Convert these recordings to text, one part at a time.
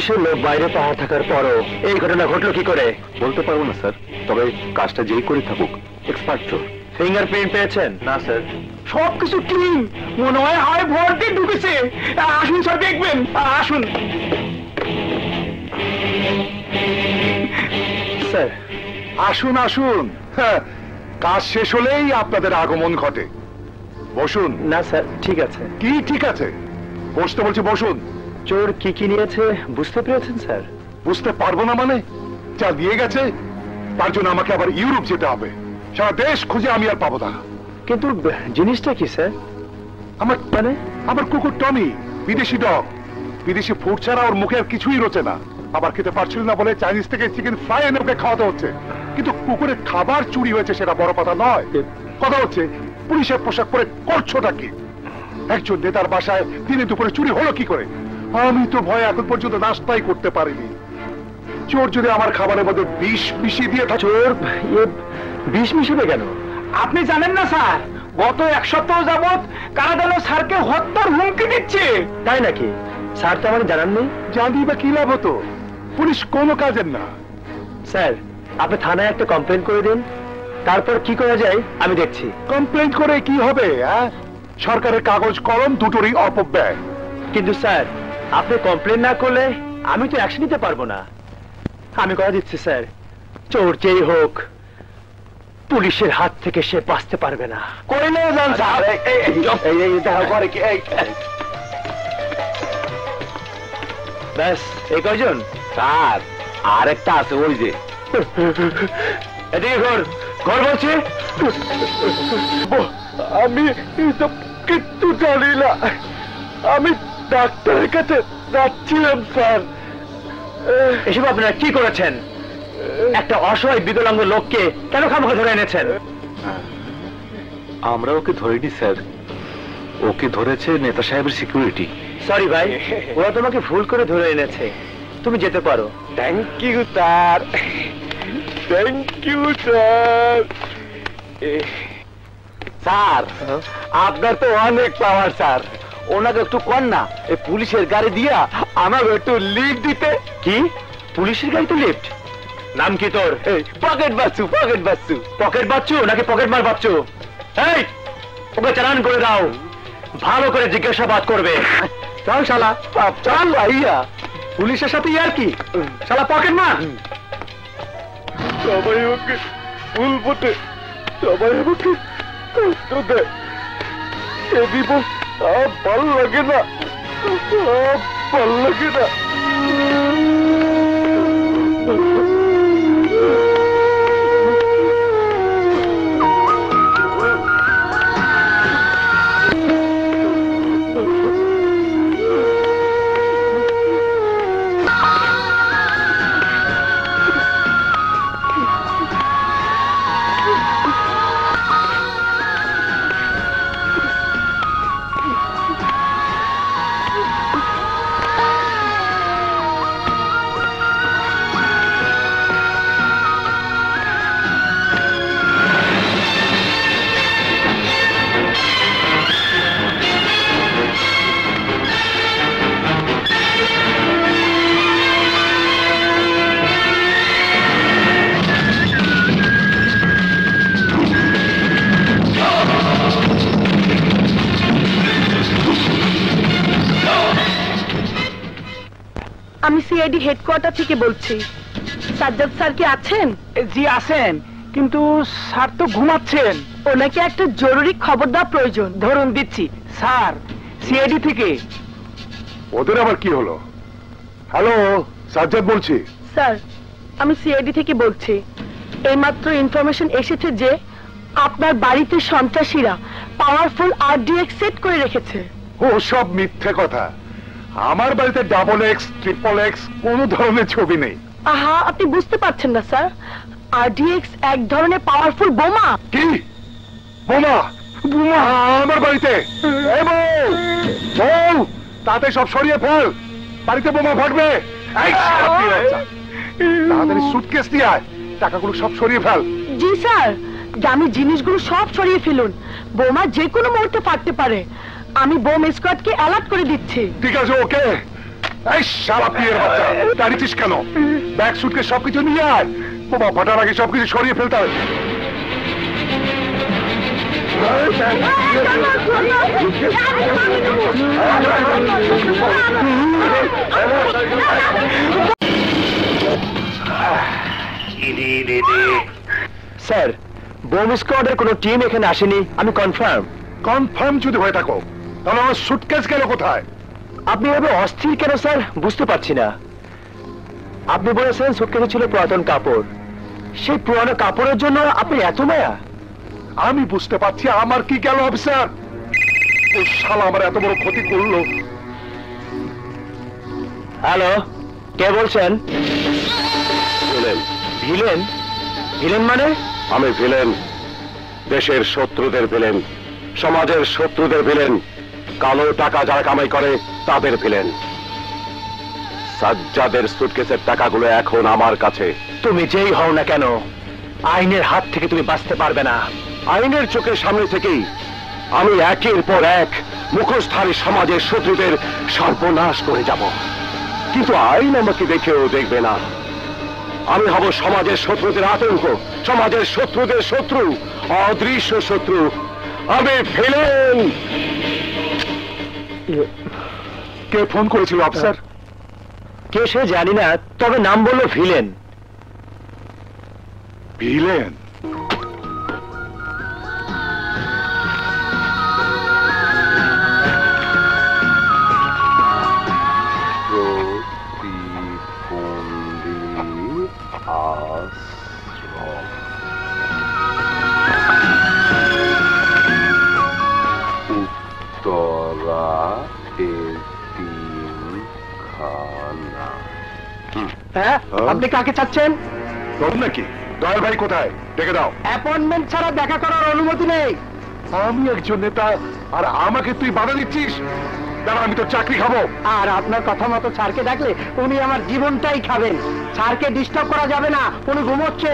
পুলিশের লোক বাইরে পাহাড় থাকার পরও এই ঘটনা ঘটলো কি করে? বলতে পারবো না স্যার, তবে কাজটা যেই করে থাকুক এক্সপার্ট চোর। ফিঙ্গারপ্রিন্ট পেয়েছেন? না স্যার। সবকিছু ক্লিন, মনে হয় হয় ভোর দিয়ে ঢুকেছে। আসুন স্যার, দেখবেন। আসুন স্যার। আসুন আসুন, কাজ শেষ হলেই আপনাদের আগমন ঘটে। বসুন। না স্যার, ঠিক আছে। কি ঠিক আছে? বসতে বলছি, বসুন। চোর কি কি নিয়েছে বুঝতে পেরেছেন স্যার? বুঝতে পারবো না মানে? যা দিয়ে গেছে তার জন্য আমাকে আবার ইউরোপ যেতে হবে। সারা দেশ খুঁজে আমি আর পাবো না। কিন্তু জিনিসটা কি স্যার? আমার মানে আমার কুকুর টমি, বিদেশি ডগ। বিদেশি ফুড ছাড়া ওর মুখে আর কিছুই রোচে না। আবার খেতে পারছিল না বলে চাইনিজ থেকে চিকেন ফ্রাই এনে ওকে খাওয়াতে হচ্ছে। কিন্তু কুকুরের খাবার চুরি হয়েছে সেটা বড় কথা নয়। কথা হচ্ছে পুলিশের পোশাক পরে করছোটা কি? একজন নেতার বাসায় দিনে দুপুরে চুরি হলো কি করে? আমি তো ভয় এখন পর্যন্ত নাস্তাই করতে পারিনি। চোর যদি আমার খাবারের মধ্যে বিষ মিশিয়ে দিয়ে থাকে। চোর বিষ মিশাবে কেন? আপনি জানেন না স্যার, গত এক সপ্তাহ যাবৎ কারা যেন স্যারকে হত্যার হুমকি দিচ্ছে। তাই নাকি? স্যার তো আমার জানাননি। জানি বা কি লাভ হতো? পুলিশ কোনো কাজের না। স্যার, আপনি থানায় একটা কমপ্লেন করে দিন, তারপর কি করা যায় আমি দেখছি। কমপ্লেন করে কি হবে? সরকারের কাগজ কলম দুটোরই অপব্যয়। কিন্তু স্যার, আপনি কমপ্লেন না করলে আমি তো অ্যাকশন নিতে পারবো না। আমি কথা দিচ্ছি স্যার, চোর যেই হোক পুলিশের হাত থেকে সে বাঁচতে পারবে না। করে নিয়ে যান স্যার। ব্যাস এই কয়জন? স্যার আর একটা আছে, ওই যে এদিকে ঘর ঘর বলছে। আমি এসব কিচ্ছু জানি না। আমি ডাক্তারের কাছে যাচ্ছিলাম স্যার। এসব আপনারা কি করেছেন? একটা অসহায় বিকলাঙ্গ লোককে কেন খামোখা ধরে এনেছেন? আমরা ওকে ধরিনি স্যার, ওকে ধরেছে নেতা সাহেবের সিকিউরিটি। সরি ভাই, ওরা তোমাকে ভুল করে ধরে এনেছে। তুমি যেতে পারো। Thank you sir, thank you sir. Sir আপনার তো অনেক পাওয়ার স্যার, ওনাকে একটু কর না এই পুলিশের গাড়ি দিয়া আমাকে একটু লিফট দিতে। কি পুলিশের গাড়িতে লিফট? নাম কি তোর? Pocket Bachchu, pocket Bachchu. Pocket Bachchu নাকি পকেট মার বাচ্চু? এই ওকে চালান করে দাও, ভালো করে জিজ্ঞাসাবাদ করবে। চল শালা, চল ভাইয়া। পুলিশের সাথে আর কি শালা পকেট মার। সবাই ওকে ভুল বটে, সবাই আমাকে কষ্ট দেয়। এ দিবস ভালো লাগে না, ভালো লাগে না। আমি সিআইডি হেডকোয়ার্টার থেকে বলছি। সাজ্জাদ স্যার কি আছেন? জি আছেন, কিন্তু স্যার তো ঘুমাচ্ছেন। ওনাকে একটা জরুরি খবর দেওয়া প্রয়োজন। ধরুন দিচ্ছি। স্যার সিআইডি থেকে। ওদের আবার কি হলো? হ্যালো, সাজ্জাদ বলছি। স্যার, আমি সিআইডি থেকে বলছি। এইমাত্র ইনফরমেশন এসেছে যে আপনার বাড়িতে সন্ত্রাসীরা পাওয়ারফুল আরডিএক্স সেট করে রেখেছে। ও সব মিথ্যে কথা। আমার বাড়িতে ডাবল এক্স, ট্রিপল এক্স কোন ধরনের ছবি নেই। আহা, আপনি বুঝতে পারছেন না স্যার, আরডিএক্স এক ধরনের পাওয়ারফুল বোমা। কি বোমা? বোমা আমার বাড়িতে? বউ, তাতে সব সরিয়ে ফেল, বাড়িতে বোমা ফাটবে। তাড়াতাড়ি সুটকেস দিয়ে আয়, টাকাগুলো সব সরিয়ে ফেল। জি স্যার, দামি জিনিসগুলো সব সরিয়ে ফেলুন, বোমা যে কোনো মুহূর্তে ফাটতে পারে। আমি বোম স্কোয়াডকে অ্যালার্ট করে দিচ্ছি। ঠিক আছে, ওকে। এই শালা পিয়ের বাচ্চা, দাঁড়িয়েছিস কেন? ব্যাগ সুটকে সবকিছু নিয়ে আয়। বোমা ফাটার আগে সবকিছু সরিয়ে ফেলতে হবে। স্যার, বোম স্কোয়াডের কোনো টিম এখানে আসেনি, আমি কনফার্ম। কনফার্ম যদি হয়ে থাকো তাহলে আমার সুটকেস গেল কোথায়? আপনি এভাবে অস্থির কেন স্যার, বুঝতে পারছি না। আপনি বলেছেন সুটকেসে ছিল পুরাতন কাপড়, সেই পুরানো কাপড়ের জন্য আপনি এত মায়া? আমি বুঝতে পারছি আমার কি গেল অফিসার। ও শালা আমার এত বড় ক্ষতি করলো। হ্যালো, কে বলছেন? ভিলেন। ভিলেন? ভিলেন মানে? আমি ভিলেন, দেশের শত্রুদের ভিলেন, সমাজের শত্রুদের ভিলেন, কালো টাকা যারা কামাই করে তাদের ভিলেন। সাজ্জাদের সুটকেসের টাকাগুলো এখন আমার কাছে। তুমি যেই হও না কেন, আইনের হাত থেকে তুমি বাঁচতে পারবে না। আইনের চোখের সামনে থেকেই আমি একের পর এক মুখোশধারী সমাজের শত্রুদের সর্বনাশ করে যাব, কিন্তু আইন আমাকে দেখেও দেখবে না। আমি হব সমাজের শত্রুদের আতঙ্ক, সমাজের শত্রুদের শত্রু, অদৃশ্য শত্রু। আমি ভিলেন। কে ফোন করেছিল অফিসার? কে সে জানি না, তবে নাম বললো ভিলেন। ভিলেন? হ্যাঁ, আপনি কাকে চাচ্ছেন? তোর নাকি? দয়াল ভাই কোথায়? ডেকে দাও। অ্যাপয়েন্টমেন্ট ছাড়া দেখা করার অনুমতি নেই। আমি একজন নেতা আর আমাকে তুই বাধা দিচ্ছিস? দাঁড়া, আমি তো চাকরি খাবো। আর আপনার কথা মতো স্যারকে ডাকলে উনি আমার জীবনটাই খাবেন। স্যারকে ডিস্টার্ব করা যাবে না, উনি ঘুমোচ্ছে।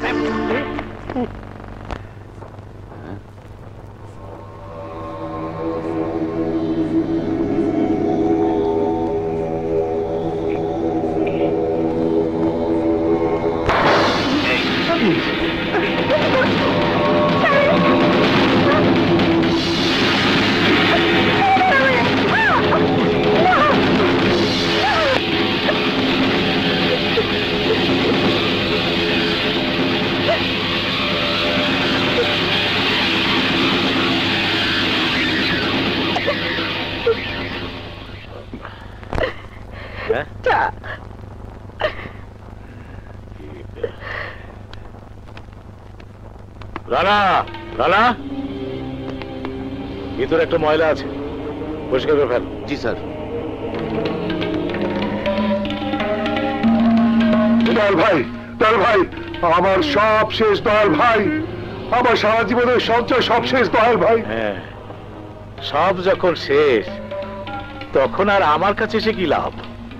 রানা, রানা, ভিতরে একটা ময়লা আছে, পরিষ্কার করে ফেল। জি স্যার। দয়াল ভাই, দয়াল ভাই, আমার সব শেষ দয়াল ভাই। আমার সারা জীবনের সঞ্চয় সব শেষ দয়াল ভাই। হ্যাঁ, সব যখন শেষ তখন আর আমার কাছে এসে কি লাভ?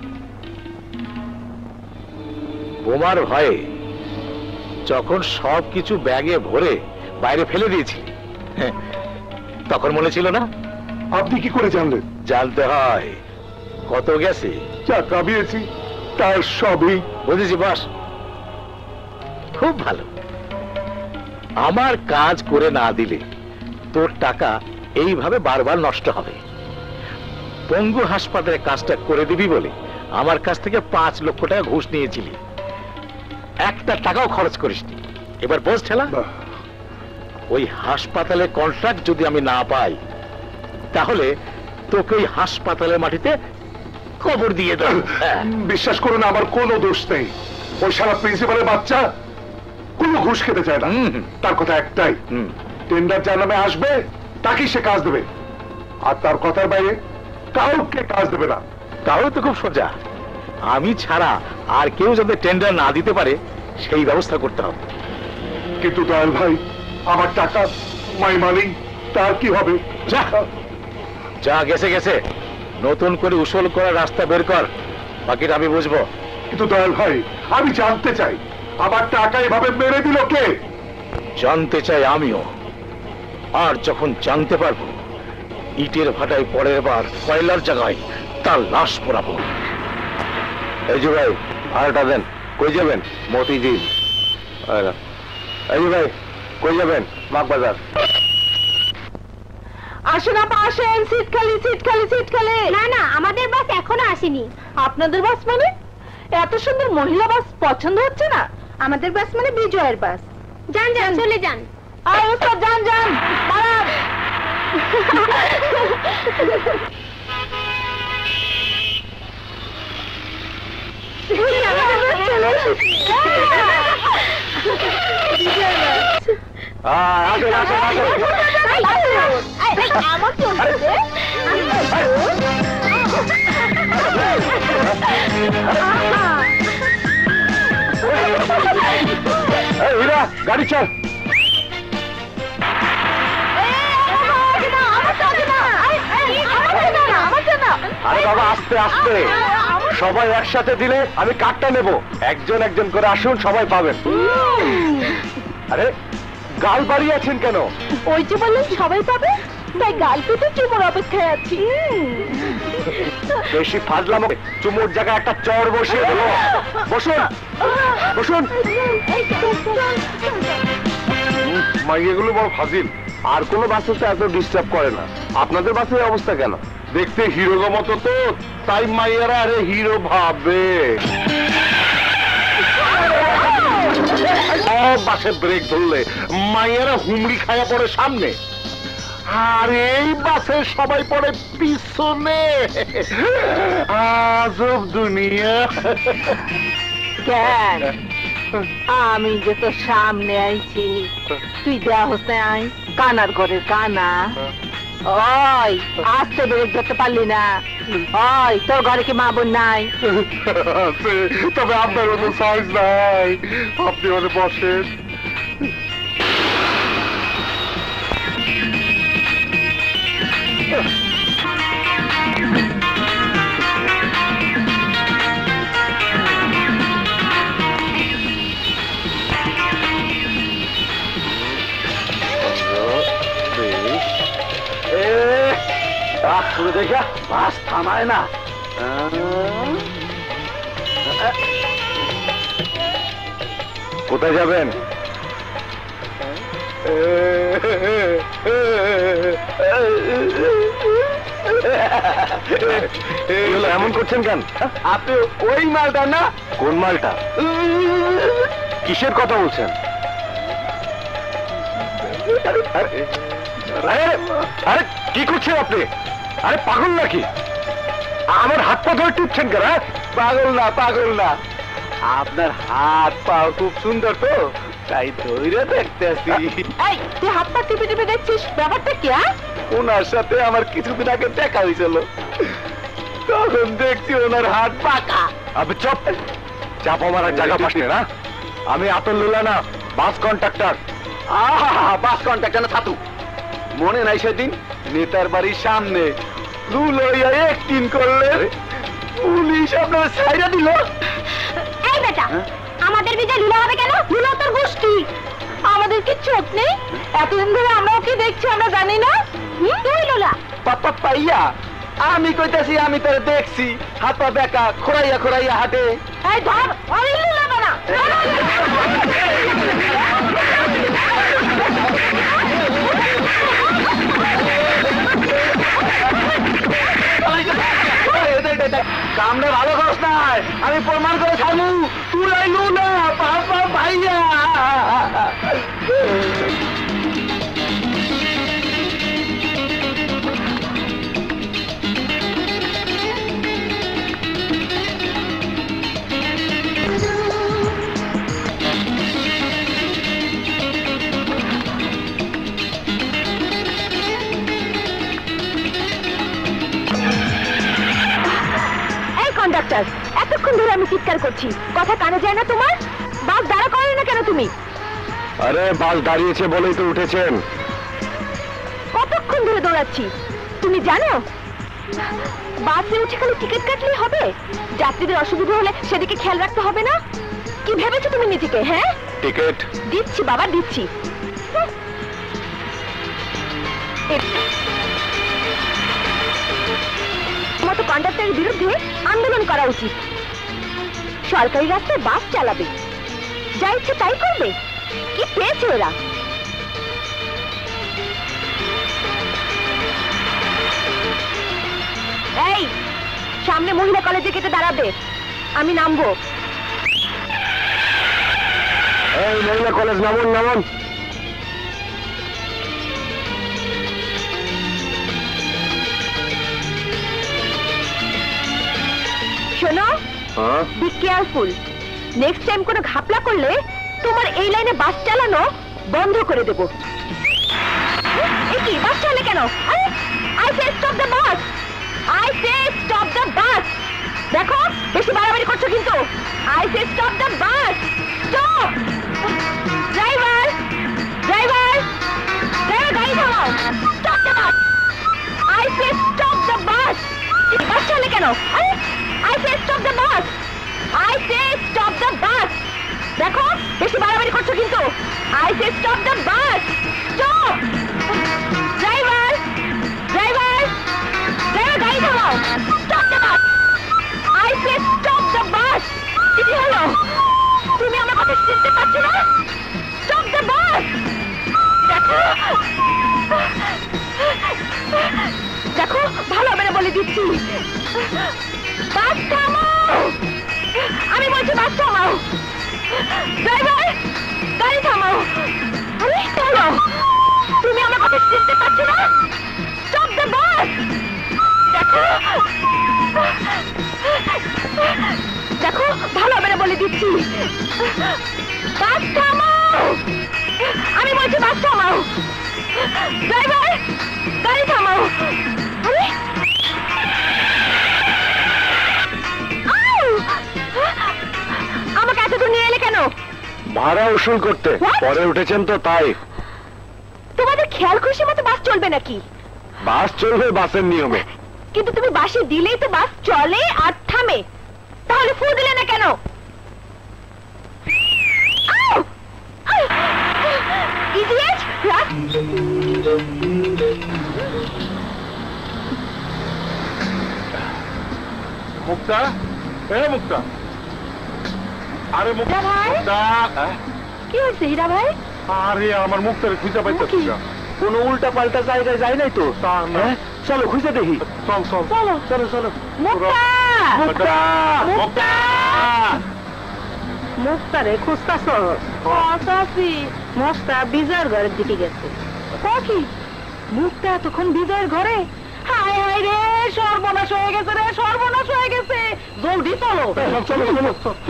বোমার ভয়ে যখন সবকিছু ব্যাগে ভরে বাইরে ফেলে দিয়েছি, তখন মনে ছিল না? আপনি কি করে জানলেন? জানতে হয়। কত গেছে? যা কামিয়েছি তার সবই। বুঝেছি বাস, খুব ভালো। আমার কাজ করে না দিলে তোর টাকা এইভাবে বারবার নষ্ট হবে। পঙ্গু হাসপাতালে কাজটা করে দিবি বলে আমার কাছ থেকে 5 লক্ষ টাকা ঘুষ নিয়েছিলি, একটা টাকাও খরচ করিসনি। এবার বোঝ ঠেলা। ওই হাসপাতালের কন্ট্রাক্ট যদি আমি না পাই তাহলে তোকে ওই হাসপাতালের মাটিতে কবর দিয়ে দেব। বিশ্বাস করুন, আমার কোনো দোষ নেই। ওই সারা প্রিন্সিপালের বাচ্চা কোনো ঘুষ খেতে চায় না। তার কথা একটাই, টেন্ডার যার নামে আসবে তাকেই সে কাজ দেবে, আর তার কথার বাইরে কাউকে কাজ দেবে না। তাহলে তো খুব সোজা। আমি ছাড়া আর কেউ যাতে টেন্ডার না দিতে পারে সেই ব্যবস্থা করতে হবে। কিন্তু দয়াল ভাই, আমার টাকা মাই মানি, তার কি হবে? যা যা, গেছে গেছে, নতুন করে উসল করার রাস্তা বের কর, বাকিটা আমি বুঝবো। কিন্তু দয়াল ভাই, আমি জানতে চাই আমার টাকা এভাবে মেরে দিল কে? জানতে চাই আমিও। আর যখন জানতে পারবো, ইটের ভাটায় পরের বার কয়লার জায়গায় তার লাশ পোড়াবো। এই যে ভাই ভাড়াটা দেন। কই যাবেন? মতিঝিল। এই যে ভাই কই যাবেন? বাগবাজার। আসেন আপা আসেন, সিট খালি সিট খালি সিট খালি। না না, আমাদের বাস এখনো আসেনি। আপনাদের বাস মানে? এত সুন্দর মহিলা বাস পছন্দ হচ্ছে না? আমাদের বাস মানে বিজয়ের বাস। যান যান, চলে যান। আরে ওস্তাদ যান যান, দাঁড়ান। আসেন আসেন আসেন। আমার চলছে। এই হীরা, গাড়ি চল। আরে বাবা আস্তে আস্তে, সবাই একসাথে দিলে আমি কার্ডটা নেব। একজন একজন করে আসুন, সবাই পাবেন। আরে গাল বাড়িয়ে আছেন কেন? ওই যে বললেন সবাই পাবে, তাই গাল পেতে চুমোর অপেক্ষায় আছি। বেশি ফাজলামো, চুমুর জায়গায় একটা চড় বসিয়ে দেবো। বসুন বসুন। মাইয়াগুলো বড় ফাজিল। আর কোনো বাসে তো এত ডিস্টার্ব করে না, আপনাদের বাসের অবস্থা কেন? দেখতে হিরোগো মতো তো, তাই মাইয়ারা আরে হিরো ভাবে। বাসে ব্রেক ধরলে মাইয়ারা হুমড়ি খায়া পড়ে সামনে, আর এই বাসে সবাই পড়ে পিছনে। আজব দুনিয়া। কেন আমি যে তো সামনে আইছি, তুই দেয়া হচ্ছে আই কানার ঘরে কানা। ওই আস্তে ব্রেক ধরতে পারলি না? ওই তোর ঘরে কি মা বোন নাই? তবে আপনার মতো সাইজ নাই, আপনি মানে বসেন। দেখা বাস থামায় না। কোথায় যাবেন? এমন করছেন কেন? আপনি ওই মালটা না? কোন মালটা? কিসের কথা বলছেন? আরে কি করছেন আপনি? আরে পাগল নাকি? আমার হাত পা ধরে টিপছেন কেন? পাগল না পাগল না, আপনার হাত পা খুব সুন্দর তো, তাই ধৈর্য দেখতেছি। এই তুই হাত পা টিপে টিপে দেখছিস, ব্যাপারটা কি? ওনার সাথে আমার কিছুদিন আগে দেখা হয়েছিল, তখন দেখছি ওনার হাত পাকা। আপনি চপ চাপা মারার জায়গা পাস না। আমি আতলুল্লাহ না, বাস কন্ট্রাক্টর। বাস কন্ট্রাক্টর না থাতু, মনে নাই সেদিন নেতার বাড়ির সামনে লুলইয়া একদিন করলে পুলিশ আপনার ছাইরা দিল। এই বেটা, আমাদের বিজয় লুলা হবে কেন? লুলা তোর গোষ্ঠী। আমাদের কি চোখ নেই? এতদিন ধরে আমরাও কি দেখছি আমরা জানি না? তুই লুলা। পাপা পাইয়া আমি কইতাছি, আমি তোর দেখছি হাত পা বেকা, খোরাইয়া খোরাইয়া হাঁটে। এই ধর, ওই লুলা বানা। কামটা ভালো খরচ নাই, আমি প্রমাণ করে ছাড়বো তুই আইলু না পাপা ভাইয়া। কন্ডাক্টর, এতক্ষণ ধরে আমি চিৎকার করছি, কথা কানে যায় না তোমার? বাস দাঁড়া করো না কেন তুমি? আরে বাস দাঁড়িয়েছে বলেই তো উঠেছেন। কতক্ষণ ধরে দৌড়াচ্ছি, তুমি জানো বাসে উঠে খালি টিকিট কাটলেই হবে? যাত্রীদের অসুবিধা হলে সেদিকে খেয়াল রাখতে হবে না? কি ভেবেছো তুমি নিজেকে? হ্যাঁ, টিকিট দিচ্ছি বাবা, দিচ্ছি। মতো কন্ডাক্টরের বিরুদ্ধে আন্দোলন করা উচিত। সরকারি রাস্তায় বাস চালাবে, যা ইচ্ছে তাই করবে। কি পেয়েছে এরা? এই সামনে মহিলা কলেজে কেটে দাঁড়াবে, আমি নামবো। এই মহিলা কলেজ, নামুন নামুন। শোনো, বি কেয়ারফুল। নেক্সট টাইম কোনো ঘাপলা করলে তোমার এই লাইনে বাস চালানো বন্ধ করে দেব। কি বাস চলে কেন? I say stop the bus, I say stop the bus. দেখো বেশি বাড়াবাড়ি করছো কিন্তু। I say stop the bus, stop. Driver driver driver, গাড়ি থামাও, stop the bus. I say stop the bus. Bus চলে কেন? I say stop the bus, I say stop the bus. দেখো বেশি বাড়াবাড়ি করছো কিন্তু। I say stop the bus, stop. Driver driver driver, গাড়ি থামাও, stop the bus. I say stop the bus. কি হলো? তুমি আমার কথা শুনতে পাচ্ছ না? Stop the bus. দেখো দেখো, ভালো হবে না বলে দিচ্ছি। বাস থামাও, আমি বলছি বাস থামাও। ড্রাইভার গাড়ি থামাও। আরে চলো, তুমি আমার কথা শুনতে পাচ্ছ না? Stop the bus. দেখো দেখো, ভালো হবে না বলে দিচ্ছি। বাস থামাও, আমি বলছি বাস থামাও। ড্রাইভার গাড়ি থামাও। আরে আমাকে এত দূর নিয়ে এলে কেন? ভাড়া উসুল করতে। পরে উঠেছেন তো তাই। তোমাদের খেয়াল খুশি মতো বাস চলবে নাকি? বাস চলবে বাসের নিয়মে। কিন্তু তুমি বাসে দিলেই তো বাস চলে আর থামে, তাহলে ফু দিলে না কেন? ইডিয়েট! মুক্তা, এ মুক্তা, আরে মুক্তা ভাই? মুক্তা, কি হয়েছে হীরা ভাই? আরে আমার মুক্তারে খুঁজে পাইতেছি না। কোনো উল্টা পাল্টা জায়গায় যায় নাই তো? তা না। চলো খুঁজে দেখি। চল চল চলো চলো চলো। মুক্তা! মুক্তা, মুক্তা! মুক্তা রে খুঁজতাছ? চাচি, মুক্তা বিজয়ের ঘরের দিকে গেছে। কি মুক্তা এতক্ষণ বিজয়ের ঘরে? হায় হায় রে, সর্বনাশ হয়ে গেছে রে, সর্বনাশ হয়ে গেছে। জলদি চলো। চলো চলো।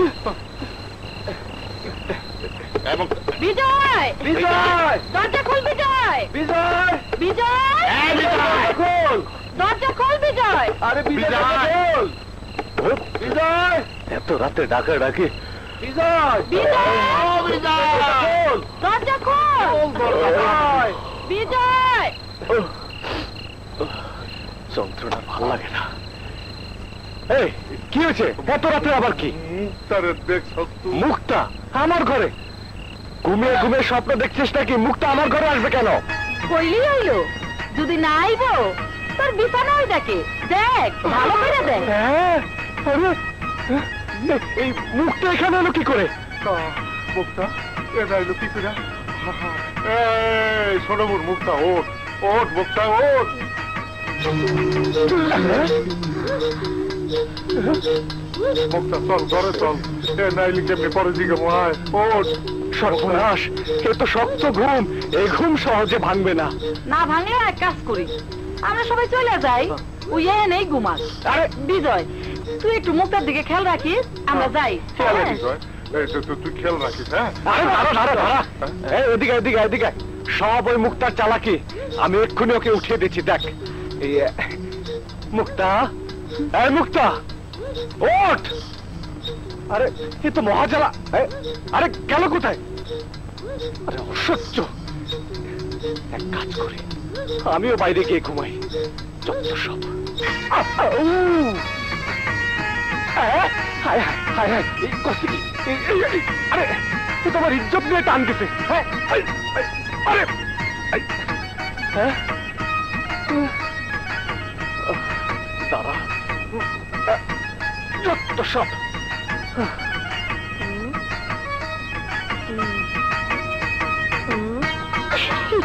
বিজয়! বিজয়! দরজা খোল বিজয়! বিজয়! বিজয়! খোল! দরজা খোল বিজয়! আরে বিজয় খোল! বিজয়! এত রাতে ডাকা ডাকি। বিজয়! বিজয়! বিজয়! খোল! দরজা খোল! বিজয়! বিজয়! যন্ত্রণা ভালো লাগে না। এই কি হয়েছে? এত রাতে আবার কি? মুক্তারে দেখছ তুই? মুক্তা আমার ঘরে? ঘুমিয়ে ঘুমিয়ে স্বপ্ন দেখছিস নাকি? মুক্তা আমার ঘরে আসবে কেন? কইলি হইলো, যদি না আইবো তোর বিছানা হয়ে থাকে। দেখ, ভালো করে দেখ। হ্যাঁ, আরে এই মুক্তা এখানে এলো কি করে? মুক্তা এটা এলো কি করে? এই শোনো মোর মুক্তা, ওঠ ওঠ মুক্তা ওঠ। মুক্তা চল ঘরে চল। এ নাইলি কেমনি পরে দিকে মহায়। ওঠ। সর্বনাশ, এ তো শক্ত ঘুম। এই ঘুম সহজে ভাঙবে না। না ভাঙলে এক কাজ করি, আমরা সবাই চলে যাই, ওই এনেই ঘুমাস। আরে বিজয়, তুই একটু মুক্তার দিকে খেয়াল রাখিস, আমরা যাই। চল হ্যাঁ? বিজয়, এই তুই খেয়াল রাখিস। হ্যাঁ আরে ধারা ধারা ধারা। এই এদিকে এদিকে এদিকে। সব ওই মুক্তার চালাকি। আমি এক্ষুনি ওকে উঠিয়ে দিচ্ছি। দেখ এই মুক্তা, এই মুক্তা ওঠ। আরে এ তো মহাজালা। আরে গেল কোথায়? আরে অসহ্য। এক কাজ করি, আমিও বাইরে গিয়ে ঘুমাই। যত সব। আরে তুই তোমার ইজ্জত নিয়ে টান দিছে। আরে দাঁড়া, যত সব।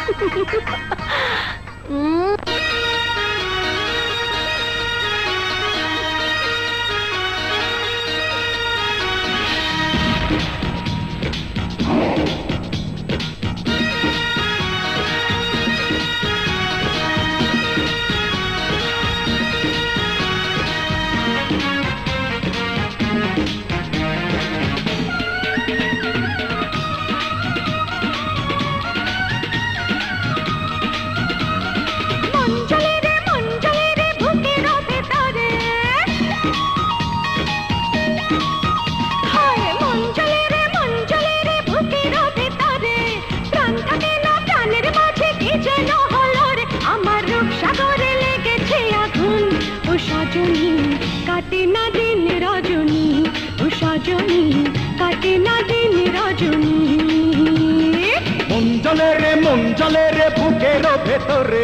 মন জ্বলে রে বুকের ভেতরে,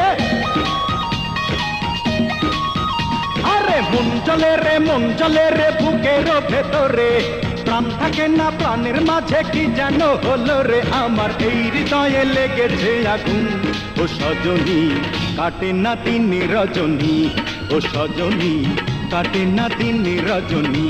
আরে মন জ্বলে রে বুকের ভেতরে, প্রাণ থাকে না প্রাণের মাঝে কি যেন হলো রে আমার, এই হৃদয়ে লেগেছে আগুন। ও সজনী কাটে না দিন রজনী, ও সজনী কাটে না দিন রজনী।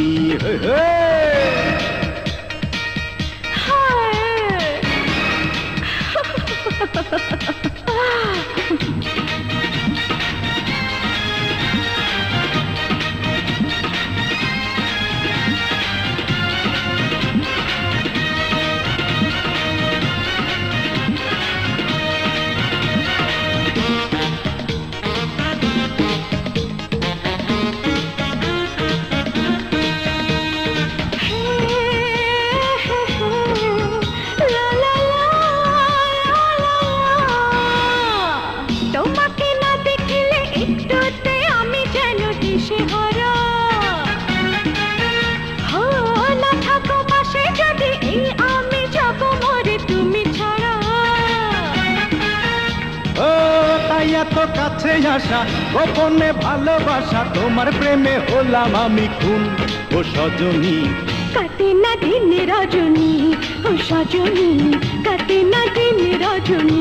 এত কাছে আসা গোপনে ভালোবাসা, তোমার প্রেমে হলাম আমি খুন। ও সজনী কাটে না দিন রজনী, ও সজনী কাটে না দিন রজনী।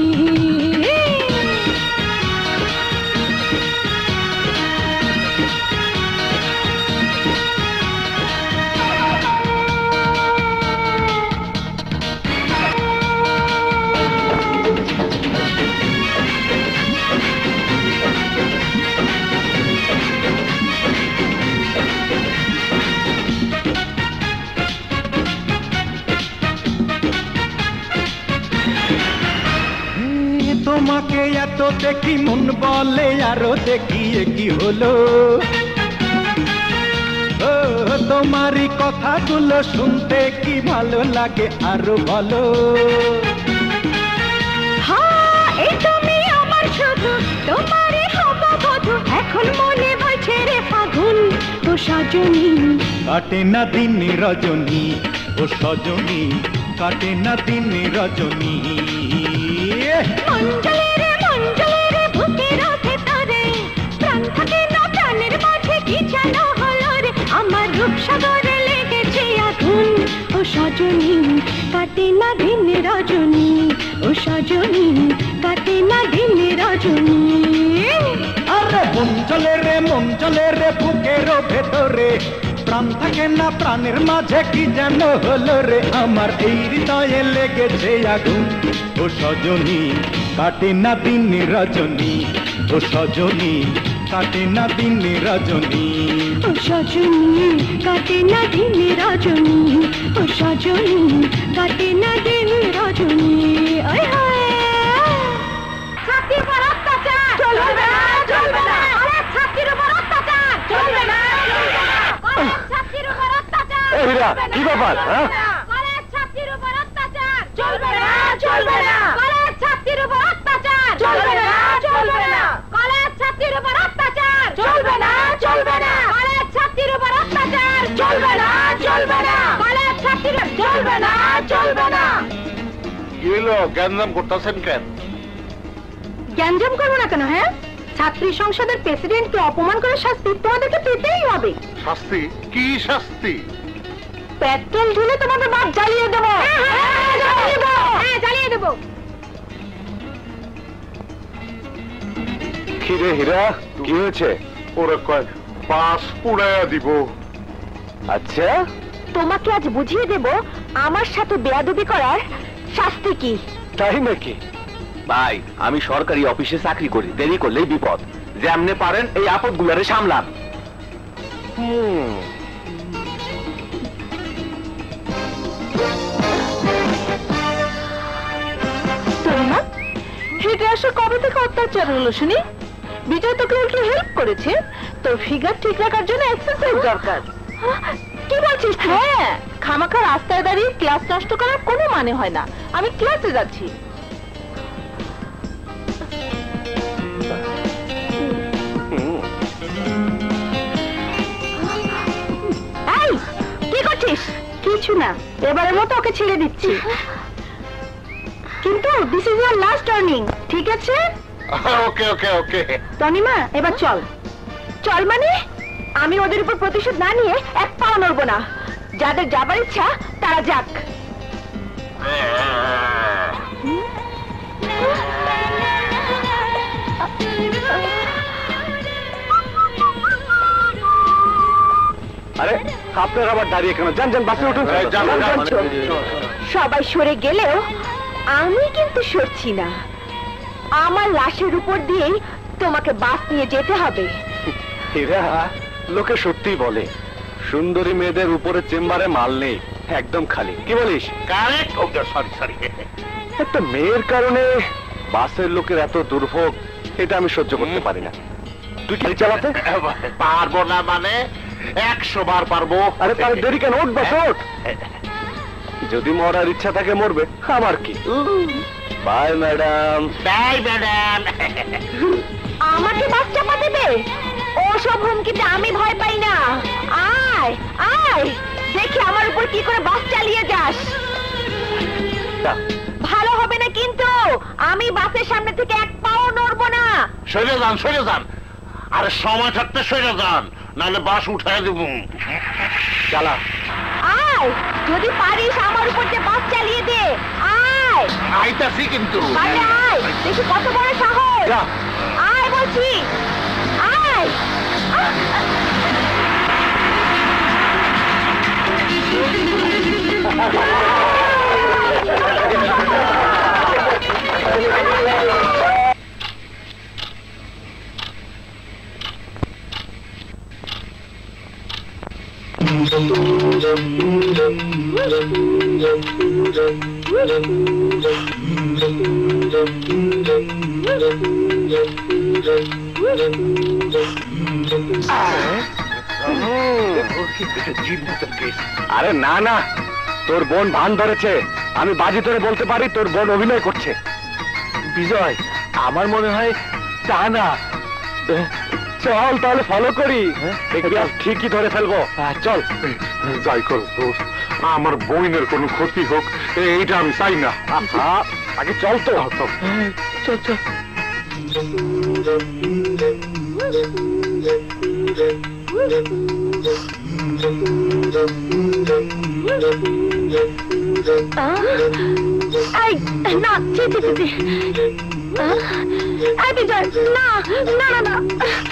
তোমাকে এত দেখি মন বলে আরো দেখি কি হলো, তোমারই কথাগুলো শুনতে কি ভালো লাগে আরো ভালো। এই তুমি আমার শুধু, তোমারই হব বধূ, এখন মনে হয়েছে রে ফাগুন। ও সজনী কাটে না দিন রজনী, ও সজনী কাটে না দিন রজনী। মন জ্বলে রে বুকের ভেতরে, প্রাণ থাকে না প্রাণের মাঝে কি যেন হলো রে আমার, রূপসাগরে লেগেছে আগুন। ও সজনী কাটে না দিন রজনী, ও সজনী কাটে না দিন রজনী। আরে মন জ্বলে রে বুকের ভেতরে, প্রাণ থাকে না প্রাণের মাঝে কি যেন হলো রে আমার, এই হৃদয়ে লেগেছে আগুন। ও সজনী কাটে না দিন রজনী, ও সজনী কাটে না দিন রজনী। ও সজনী কাটে না দিন রজনী, ও সজনী কাটে না দিন রজনী। ছাত্রীর উপর অত্যাচার চলবে না, চলবে না। ছাত্রীর উপর অত্যাচার চলবে না, ছাত্রীর উপর অত্যাচার কি ব্যাপার? ছাত্রীর উপর অত্যাচার চলবে না, চলবে না। ছাত্রীর উপর অত্যাচার চলবে না, চলবে না। ছাত্রীর উপর অত্যাচার চলবে না, চলবে না। ছাত্রীর উপর অত্যাচার চলবে না, চলবে না। ছাত্রীর চলবে না, চলবে না। গ্যাঞ্জাম করতেছেন কেন? গ্যাঞ্জাম করবো না কেন? হ্যাঁ, ছাত্রী সংসদের প্রেসিডেন্টকে অপমান করে শাস্তি তোমাদেরকে পেতেই হবে। শাস্তি? কি শাস্তি? পেট্রোল ঢেলে তোমাদের বাপ জ্বালিয়ে দেবো। জ্বালিয়ে দেবো। কি রে হীরা, কি হয়েছে? ওরা কয় বাস পুড়াইয়া দিব। আচ্ছা, তোমাকে আজ বুঝিয়ে দেব আমার সাথে বেয়াদবি করার শাস্তি কি। তাই নাকি? ভাই, আমি সরকারি অফিসে চাকরি করি, দেরি করলেই বিপদ। যেমনে পারেন এই আপদগুলারে সামলান। তনিমা, হেঁটে আসা কবে থেকে অত্যাচার হলো শুনি? বিজয় তোকে উল্টো হেল্প করেছে। তোর ফিগার ঠিক রাখার জন্য এক্সারসাইজ দরকার। কি বলছিস? হ্যাঁ, খামাখা রাস্তায় দাঁড়িয়ে ক্লাস নষ্ট করার কোনো মানে হয় না। আমি ক্লাসে যাচ্ছি। এই, কি করছিস? কিছু না, এবারের মতো ওকে ছেড়ে দিচ্ছি। কিন্তু this is your last turning, ঠিক আছে? ওকে ওকে ওকে। তনিমা, এবার চল। চল মানে? আমি ওদের উপর প্রতিশোধ না নিয়ে এক পাও নড়বো না। যাদের যাবার ইচ্ছা তারা যাক। আরে আপনারা আবার দাঁড়িয়ে কেন? যান যান, বাসে উঠুন। সবাই সরে গেলেও আমি কিন্তু সরছি না। আমার লাশের উপর দিয়েই তোমাকে বাস নিয়ে যেতে হবে। হীরা, লোকে সত্যি বলে সুন্দরী মেয়েদের উপরে চেম্বারে মাল নেই, একদম খালি। কি বলিস? কারেক্ট। Sorry sorry. একটা মেয়ের কারণে বাসের লোকের এত দুর্ভোগ, এটা আমি সহ্য করতে পারি না। তুই গাড়ি চালাতে পারবো না মানে 100 বার পারবো। আরে তার দেরি কেন? ওঠ বাস, ওঠ। যদি মরার ইচ্ছা থাকে মরবে, আমার কি। Bye madam. Bye madam. আমাকে বাস চাপা দেবে? ওসব হুমকিতে আমি ভয় পাই না। আয় আয়, দেখি আমার উপর কি করে বাস চালিয়ে যাস। ভালো হবে না কিন্তু। আমি বাসের সামনে থেকে এক পাও নড়বো না। সরে যান সরে যান। আরে সময় থাকতে সরে যান, নাহলে বাস উঠায় দেব। চালা। আয়, যদি পারিস আমার উপর যে বাস চালিয়ে দে। আয় আইতাছি কিন্তু। বাইরে আয়, দেখি কত বড় সাহস। যা। আয় বলছি, আয়। আরে না না, তোর বোন ভান ধরেছে। আমি বাজি ধরে বলতে পারি তোর বোন অভিনয় করছে। বিজয়, আমার মনে হয় তা না। চল তাহলে ফলো করি, দেখবি আজ ঠিকই ধরে ফেলবো। চল। যাই কর দোস্ত, আমার বোনের কোনো ক্ষতি হোক এইটা আমি চাই না। আগে চল তো। চল চল। আই না, ছি ছি ছি। আই বিজয়, না না না না।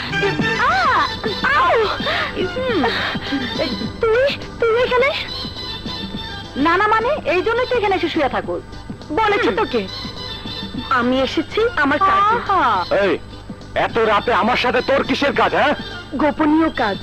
তুই তুই এখানে? না না মানে, এই জন্যই তো এখানে এসে শুয়ে থাকো। বলেছি তোকে আমি এসেছি আমার কাজে। এই, এত রাতে আমার সাথে তোর কিসের কাজ? হ্যাঁ, গোপনীয় কাজ।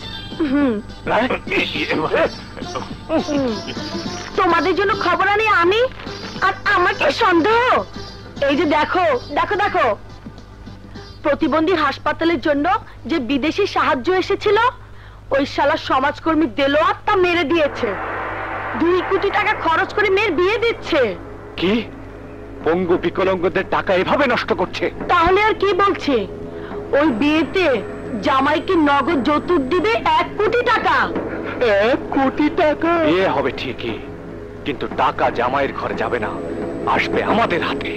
তোমাদের জন্য খবর আনি আমি, আর আমাকে সন্দেহ। এই যে দেখো দেখো দেখো, প্রতিবন্ধী হাসপাতালের জন্য যে বিদেশি সাহায্য এসেছিল, ওই শালা সমাজকর্মী দেলোয়ার তা মেরে দিয়েছে। 2 কোটি টাকা খরচ করে মেয়ের বিয়ে দিচ্ছে। কি? পঙ্গু বিকলাঙ্গদের টাকা এভাবে নষ্ট করছে? তাহলে আর কি বলছে? ওই বিয়েতে জামাইকে নগদ যৌতুক দিবে 1 কোটি টাকা। 1 কোটি টাকা? বিয়ে হবে ঠিকই, কিন্তু টাকা জামাইয়ের ঘরে যাবে না, আসবে আমাদের হাতে।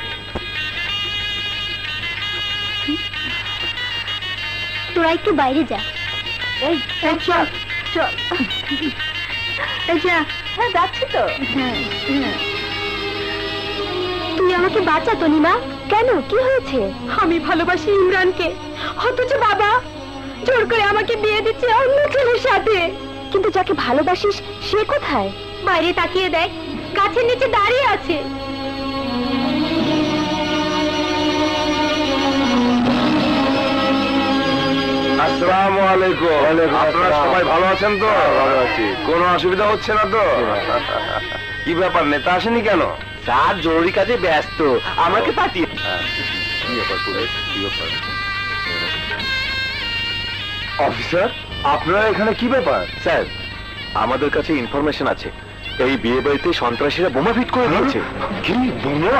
তোরা একটু বাইরে যা। এই চল চল। এই যা। হ্যাঁ যাচ্ছি তো। তুই আমাকে বাঁচা তনিমা। কেন, কি হয়েছে? আমি ভালোবাসি ইমরানকে। অথচ বাবা জোর করে আমাকে বিয়ে দিচ্ছে অন্য ছেলের সাথে। কিন্তু যাকে ভালোবাসিস সে কোথায়? বাইরে তাকিয়ে দেখ, গাছের নিচে দাঁড়িয়ে আছে। আসসালামু আলাইকুম। আপনারা সবাই ভালো আছেন তো? ভালো আছি। কোনো অসুবিধা হচ্ছে না তো? কি ব্যাপার, নেতা আসেনি কেন? স্যার জরুরি কাজে ব্যস্ত, আমাকে পাঠিয়ে। অফিসার, আপনারা এখানে কি ব্যাপার? স্যার আমাদের কাছে ইনফরমেশন আছে, এই বিয়ে বাড়িতে সন্ত্রাসীরা বোমা ফিট করে দিয়েছে। কি বোমা?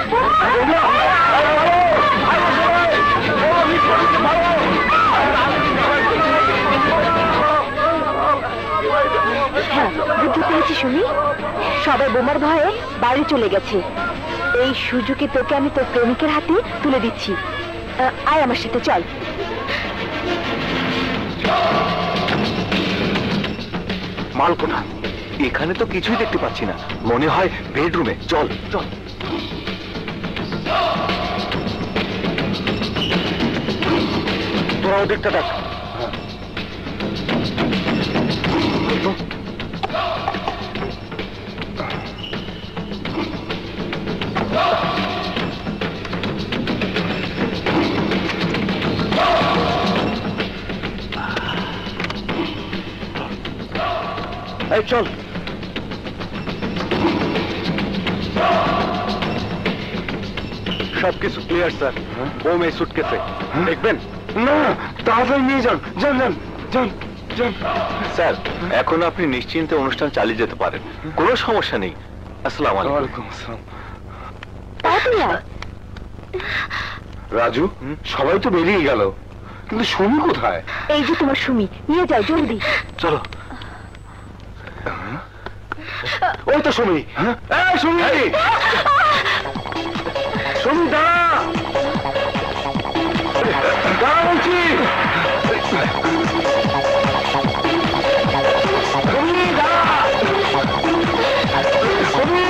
বুদ্ধি পেয়েছি শুনি, সবাই বোমার ভয়ে বাড়ি চলে গেছে। এই সুযোগে তোকে আমি তোর প্রেমিকের হাতে তুলে দিচ্ছি। আয় আমার সাথে, চল। মাল কোথা? এখানে তো কিছুই দেখতে পাচ্ছি না, মনে হয় বেডরুমে। চল চল। তোরা ওদিকটা দেখ। এই চল। সবকিছু ক্লিয়ার স্যার, বোম এই সুটকেসে, দেখবেন? না, তাড়াতাড়ি নিয়ে যান, যান যান যান যান। স্যার এখন আপনি নিশ্চিন্তে অনুষ্ঠান চালিয়ে যেতে পারেন, কোনো সমস্যা নেই। আসসালামু আলাইকুম। ওয়ালাইকুম আসসালাম। তাড়াতাড়ি আয়। রাজু, সবাই তো বেরিয়ে গেল, কিন্তু সুমি কোথায়? এই যে তোমার সুমি, নিয়ে যাও জলদি। চলো। ওই তো সুমি। এই সুমি, সুমি দাঁড়া, দাঁড়া বলছি। সুমি দাঁড়া, সুমি,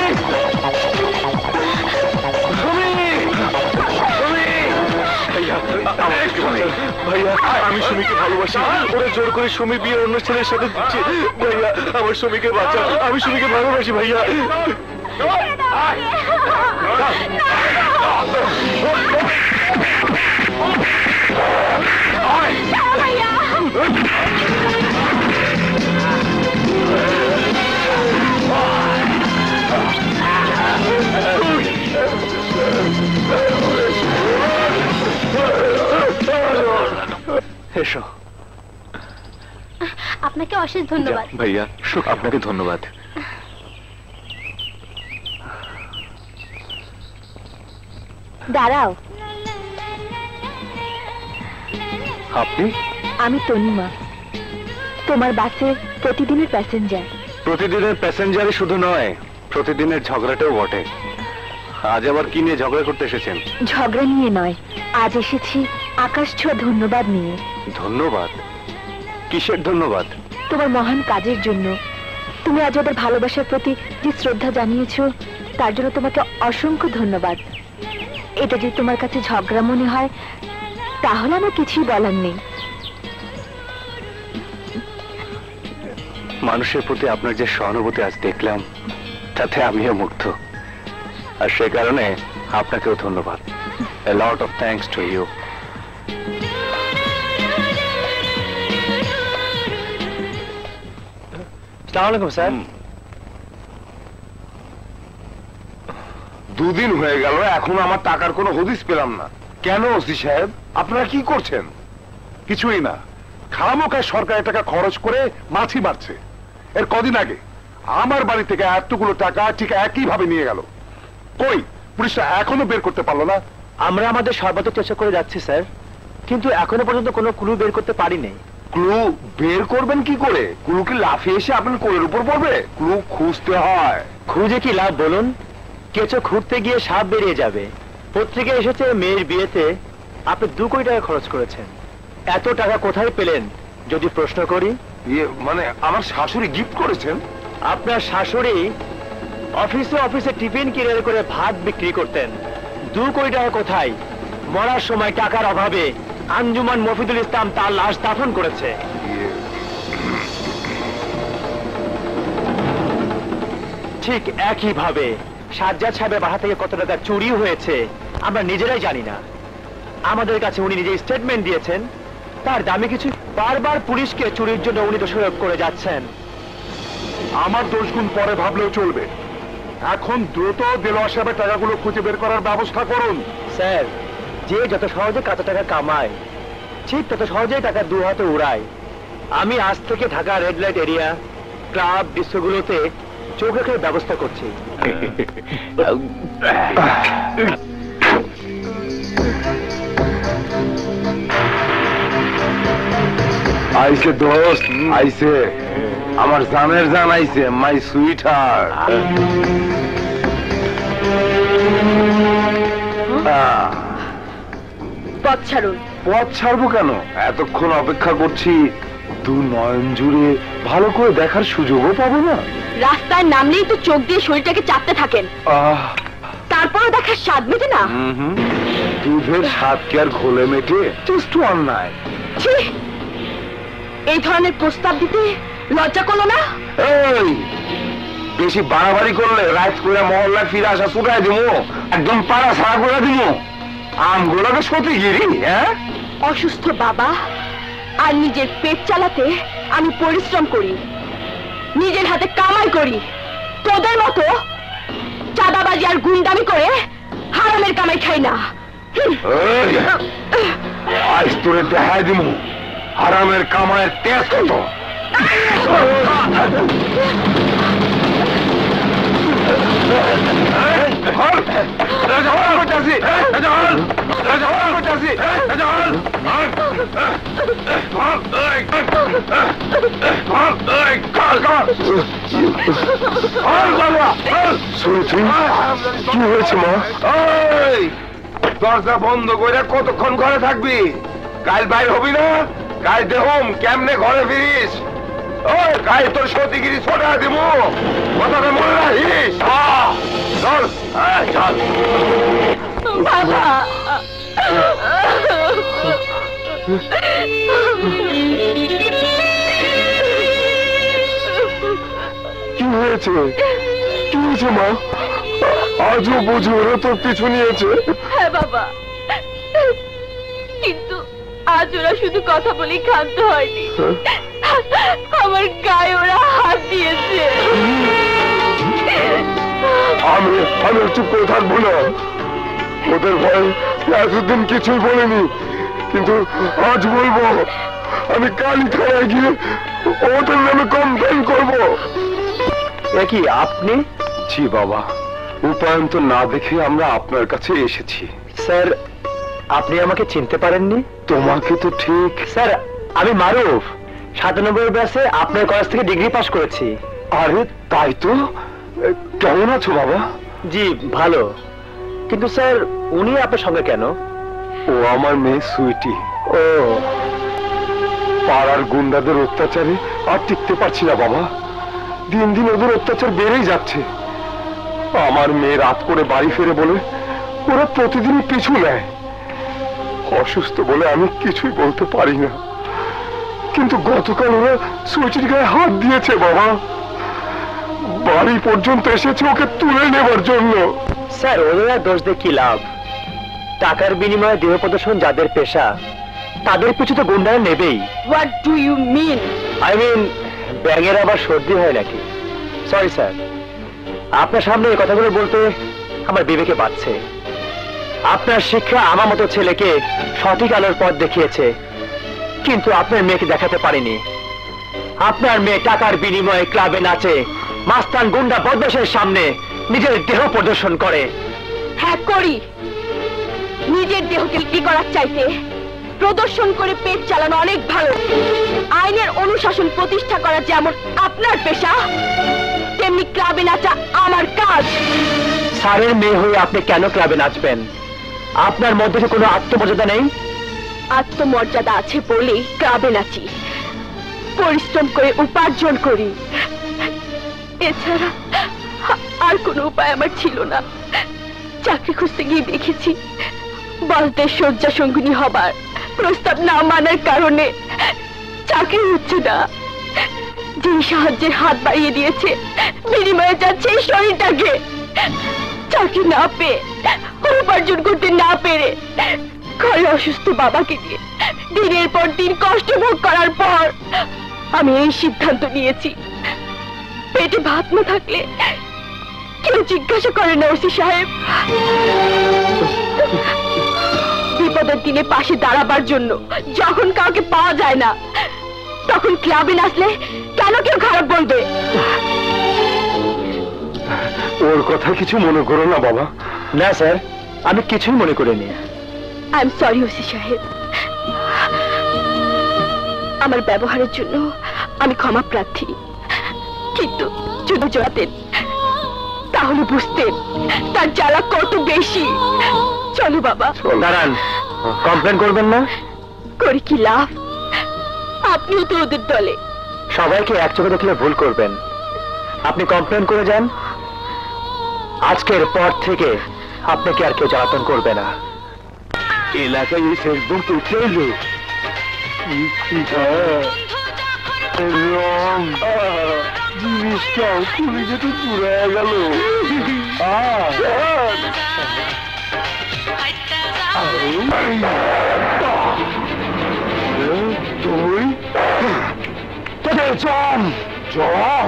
সুমি, সুমি। ভাইয়া আমি সুমিকে ভালোবাসি, ওরা জোর করে সুমি বিয়ে অন্য ছেলের সাথে দিচ্ছে। ভাইয়া আমার সুমিকে বাঁচা, আমি সুমিকে ভালোবাসি ভাইয়া। এসো। আপনাকে অশেষ ধন্যবাদ ভাইয়া, আপনাকে ধন্যবাদ। দাঁড়াও। আপনি? আমি তনিমা, তোমার বাসের প্রতিদিনের প্যাসেঞ্জার। প্রতিদিনের প্যাসেঞ্জারই শুধু নয়, প্রতিদিনের ঝগড়াটাও বটে। আজ আবার কি নিয়ে ঝগড়া করতে এসেছেন? ঝগড়া নিয়ে নয়, আজ এসেছি আকাশ ছোঁয়া ধন্যবাদ নিয়ে। ধন্যবাদ? কিসের ধন্যবাদ? তোমার মহান কাজের জন্য। তুমি আজ ওদের ভালোবাসার প্রতি যে শ্রদ্ধা জানিয়েছো, তার জন্য তোমাকে অসংখ্য ধন্যবাদ। এটা যদি তোমার কাছে ঝগড়া মনে হয়, তাহলে আমার কিছুই বলার নেই। মানুষের প্রতি আপনার যে সহানুভূতি আজ দেখলাম, তাতে আমিও মুগ্ধ, আর সে কারণে আপনাকেও ধন্যবাদ। A lot of thanks to you. আসসালামু আলাইকুম স্যার। দুদিন হয়ে গেল, এখন আমার টাকার কোনো হদিস পেলাম না। কেন ওসি সাহেব, আপনারা কি করছেন? কিছুই না, খামোখায় সরকারের টাকা খরচ করে মাছি মারছে। এর কদিন আগে আমার বাড়ি থেকে এতগুলো টাকা ঠিক একই ভাবে নিয়ে গেল। কই পুলিশটা এখনো বের করতে পারলো না? আমরা আমাদের সর্বাত্মক চেষ্টা করে যাচ্ছি স্যার, কিন্তু এখনো পর্যন্ত কোনো ক্লু বের করতে পারিনি। ক্লু বের করবেন কি করে? ক্লু কি লাফিয়ে এসে আপনার কোলের উপর পড়বে? ক্লু খুঁজতে হয়। খুঁজে কি লাভ বলুন? কেঁচো খুঁড়তে গিয়ে সাপ বেরিয়ে যাবে। পত্রিকায় এসেছে মেয়ের বিয়েতে আপনি 2 কোটি টাকা খরচ করেছেন। এত টাকা কোথায় পেলেন যদি প্রশ্ন করি? মানে আমার শাশুড়ি গিফট করেছেন? আপনার শাশুড়ি অফিসে অফিসে টিফিন কিনে করে ভাত বিক্রি করতেন। 2 কোটি টাকা কোথায়? মরার সময় টাকার অভাবে আঞ্জুমান মফিদুল ইসলাম তার লাশ দাফন করেছে। ঠিক একইভাবে সাজ্জাদ সাহেবের বাসা থেকে কত টাকা চুরি হয়েছে আমরা নিজেরাই জানি না। আমাদের কাছে উনি নিজে স্টেটমেন্ট দিয়েছেন তার দামি কিছু। বারবার পুলিশকে চুরির জন্য উনি দোষারোপ করে যাচ্ছেন। আমার দোষগুণ পরে ভাবলেও চলবে, এখন দ্রুত দেলোয়ার সাহেবের টাকাগুলো খুঁজে বের করার ব্যবস্থা করুন। স্যার, যে যত সহজে কাঁচা টাকা কামায় ঠিক তত সহজেই টাকা দু হাতে উড়ায়। আমি আজ থেকে Dhaka red light area, club, ডিস্কোগুলোতে চোখ রাখার ব্যবস্থা করছি। আইসে দোস্ত, আইসে আমার জানের জান, আইসে মাই সুইট হার্ট। পথ ছাড়ুন। পথ ছাড়বো কেন? এতক্ষণ অপেক্ষা করছি, দু নয়ন জুড়ে ভালো করে দেখার সুযোগও পাবো না। রাস্তায় নামলেই তো চোখ দিয়ে শরীরটাকে চাপতে থাকেন, তারপরও দেখার স্বাদ মেটে না। দুধের স্বাদ কি আর ঘোলে মেটে? জাস্ট অন্যায়। ছি, এই ধরনের প্রস্তাব দিতে লজ্জা করলো না? এই বেশি বাড়াবাড়ি করলে রাত করে মহল্লায় ফিরে আসা ছুটাই দিব, একদম পাড়া ছাড়া করে দিব। আমগুলোকে সতীগিরি। হ্যাঁ, অসুস্থ বাবা আর নিজের পেট চালাতে আমি পরিশ্রম করি, নিজের হাতে কামাই করি। তোদের মতো চাঁদাবাজি আর গুন্ডামি করে হারামের কামাই খাই না। আজ তোরে দেখাই দিব হারামের কামায়ের তেজ কত। কি হয়েছে মা? দরজা বন্ধ করে কতক্ষণ ঘরে থাকবি? কাল বাইর হবি না? কাল দেহম কেমনে ঘরে ফিরিস? ওই কাল তোর সতীগিরি ছোটা দিব, কথাটা মনে রাখিস। চল চল। বাবা, কি হয়েছে? কি হয়েছে মা? আজও বুঝি ওরা তোর পিছু নিয়েছে? হ্যাঁ বাবা, কিন্তু আজ ওরা শুধু কথা বলেই ক্ষান্ত হয়নি, আমার গায়ে ওরা হাত দিয়েছে। আমি চুপ করে থাকবো না। ওদের ভয় এতদিন কিছুই বলেনি, কিন্তু আজ বলবো। আমি কালই থানায় গিয়ে ওদের নামে কমপ্লেন করবো। কি আপনি? জি বাবা, উপায়ন্ত না দেখে আমরা আপনার কাছে এসেছি। স্যার, আপনি আমাকে চিনতে পারেননি? তোমাকে তো ঠিক। স্যার, আমি মারুফ, 97 ব্যাচে আপনার কলেজ থেকে ডিগ্রি পাস করেছি। আরে তাই তো। কেমন আছো বাবা? জি ভালো, কিন্তু স্যার উনি আপনার সঙ্গে কেন? ও আমার মেয়ে সুইটি। ও, পাড়ার গুন্ডাদের অত্যাচারে আর টিকতে পারছি না বাবা। দিন দিন ওদের অত্যাচার বেড়েই যাচ্ছে। আমার মেয়ে রাত করে বাড়ি ফেরে বলে ওরা প্রতিদিনই পিছু নেয়। অসুস্থ বলে আমি কিছুই বলতে পারি না, কিন্তু গতকাল ওরা সুইটির গায়ে হাত দিয়েছে বাবা। বাড়ি পর্যন্ত এসেছে ওকে তুলে নেবার জন্য। স্যার ওদের আর দোষ দিয়ে কি লাভ? টাকার বিনিময়ে দেহ প্রদর্শন যাদের পেশা, তাদের পিছু তো গুন্ডারা নেবেই। What do you mean? I mean, ব্যাঙের আবার সর্দি হয় নাকি? সরি স্যার, আপনার সামনে এই কথাগুলো বলতে আমার বিবেকে বাজছে। আপনার শিক্ষা আমার মতো ছেলেকে সঠিক আলোর পথ দেখিয়েছে, কিন্তু আপনার মেয়েকে দেখাতে পারেনি। আপনার মেয়ে টাকার বিনিময়ে ক্লাবে নাচে, মাস্তান গুন্ডা বদমাশের সামনে নিজের দেহ প্রদর্শন করে। হ্যাঁ করি। নিজের দেহকে বিক্রি করার চাইতে প্রদর্শন করে পেট চালানো অনেক ভালো। আইনের অনুশাসন প্রতিষ্ঠা করা যেমন আপনার পেশা, তেমনি ক্লাবে নাচা আমার কাজ। স্যারের মেয়ে হয়ে আপনি কেন ক্লাবে নাচবেন? আপনার মধ্যে কি কোনো আত্মমর্যাদা নেই? আত্মমর্যাদা আছে বলেই ক্লাবে নাচি, পরিশ্রম করে উপার্জন করি। এছাড়া আর কোনো উপায় আমার ছিল না। চাকরি খুঁজতে গিয়ে দেখেছি বসদের শয্যা সঙ্গিনী হবার প্রস্তাব না মানার কারণে চাকরি হচ্ছে না। যে সাহায্যের হাত বাড়িয়ে দিয়েছে বিনিময়ে যাচ্ছে এই শরীরটাকে। চাকরি না পেয়ে, উপার্জন করতে না পেরে, ঘরে অসুস্থ বাবাকে নিয়ে দিনের পর দিন কষ্ট ভোগ করার পর আমি এই সিদ্ধান্ত নিয়েছি, পেটে ভাত না থাকলে কেউ জিজ্ঞাসা করে না ওসি সাহেব। বিপদের দিনে পাশে দাঁড়াবার জন্য যখন কাউকে পাওয়া যায় না, তখন ক্লাবে নাচলে কেন কেউ খারাপ বলবে? ওর কথা কিছু মনে করো না বাবা। না স্যার, আমি কিছুই মনে করিনি। আই এম সরি ওসি সাহেব, আমার ব্যবহারের জন্য আমি ক্ষমা প্রার্থী। কিন্তু যদি জড়াতেন তাহলে বুঝতেন তার জ্বালা কত বেশি। চলো বাবা। দাঁড়ান, কমপ্লেন করবেন না? করি কি লাভ? আপনিও তো ওদের দলে। সবাইকে এক চোখে দেখলে ভুল করবেন। আপনি কমপ্লেন করে যান, আজকের পর থেকে আপনাকে আর কেউ জ্বালাতন করবে না। এলাকায় এই ফেসবুক উঠে এলো জিনিসটা খুলে যেতে পুরে গেল। তুই তোদের জম জম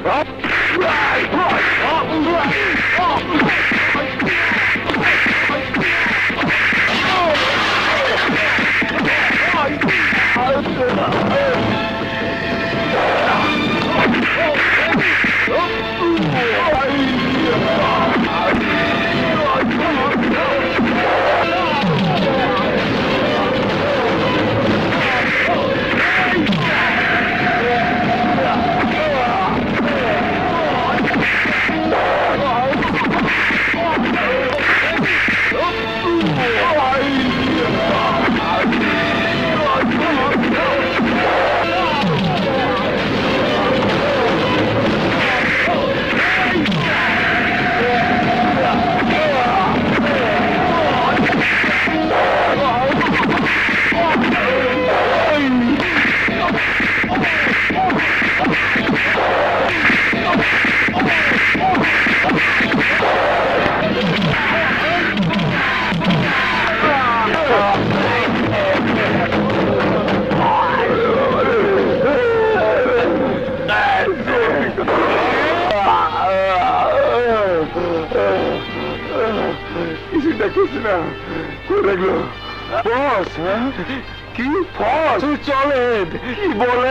কি ফস চলেন কি বলে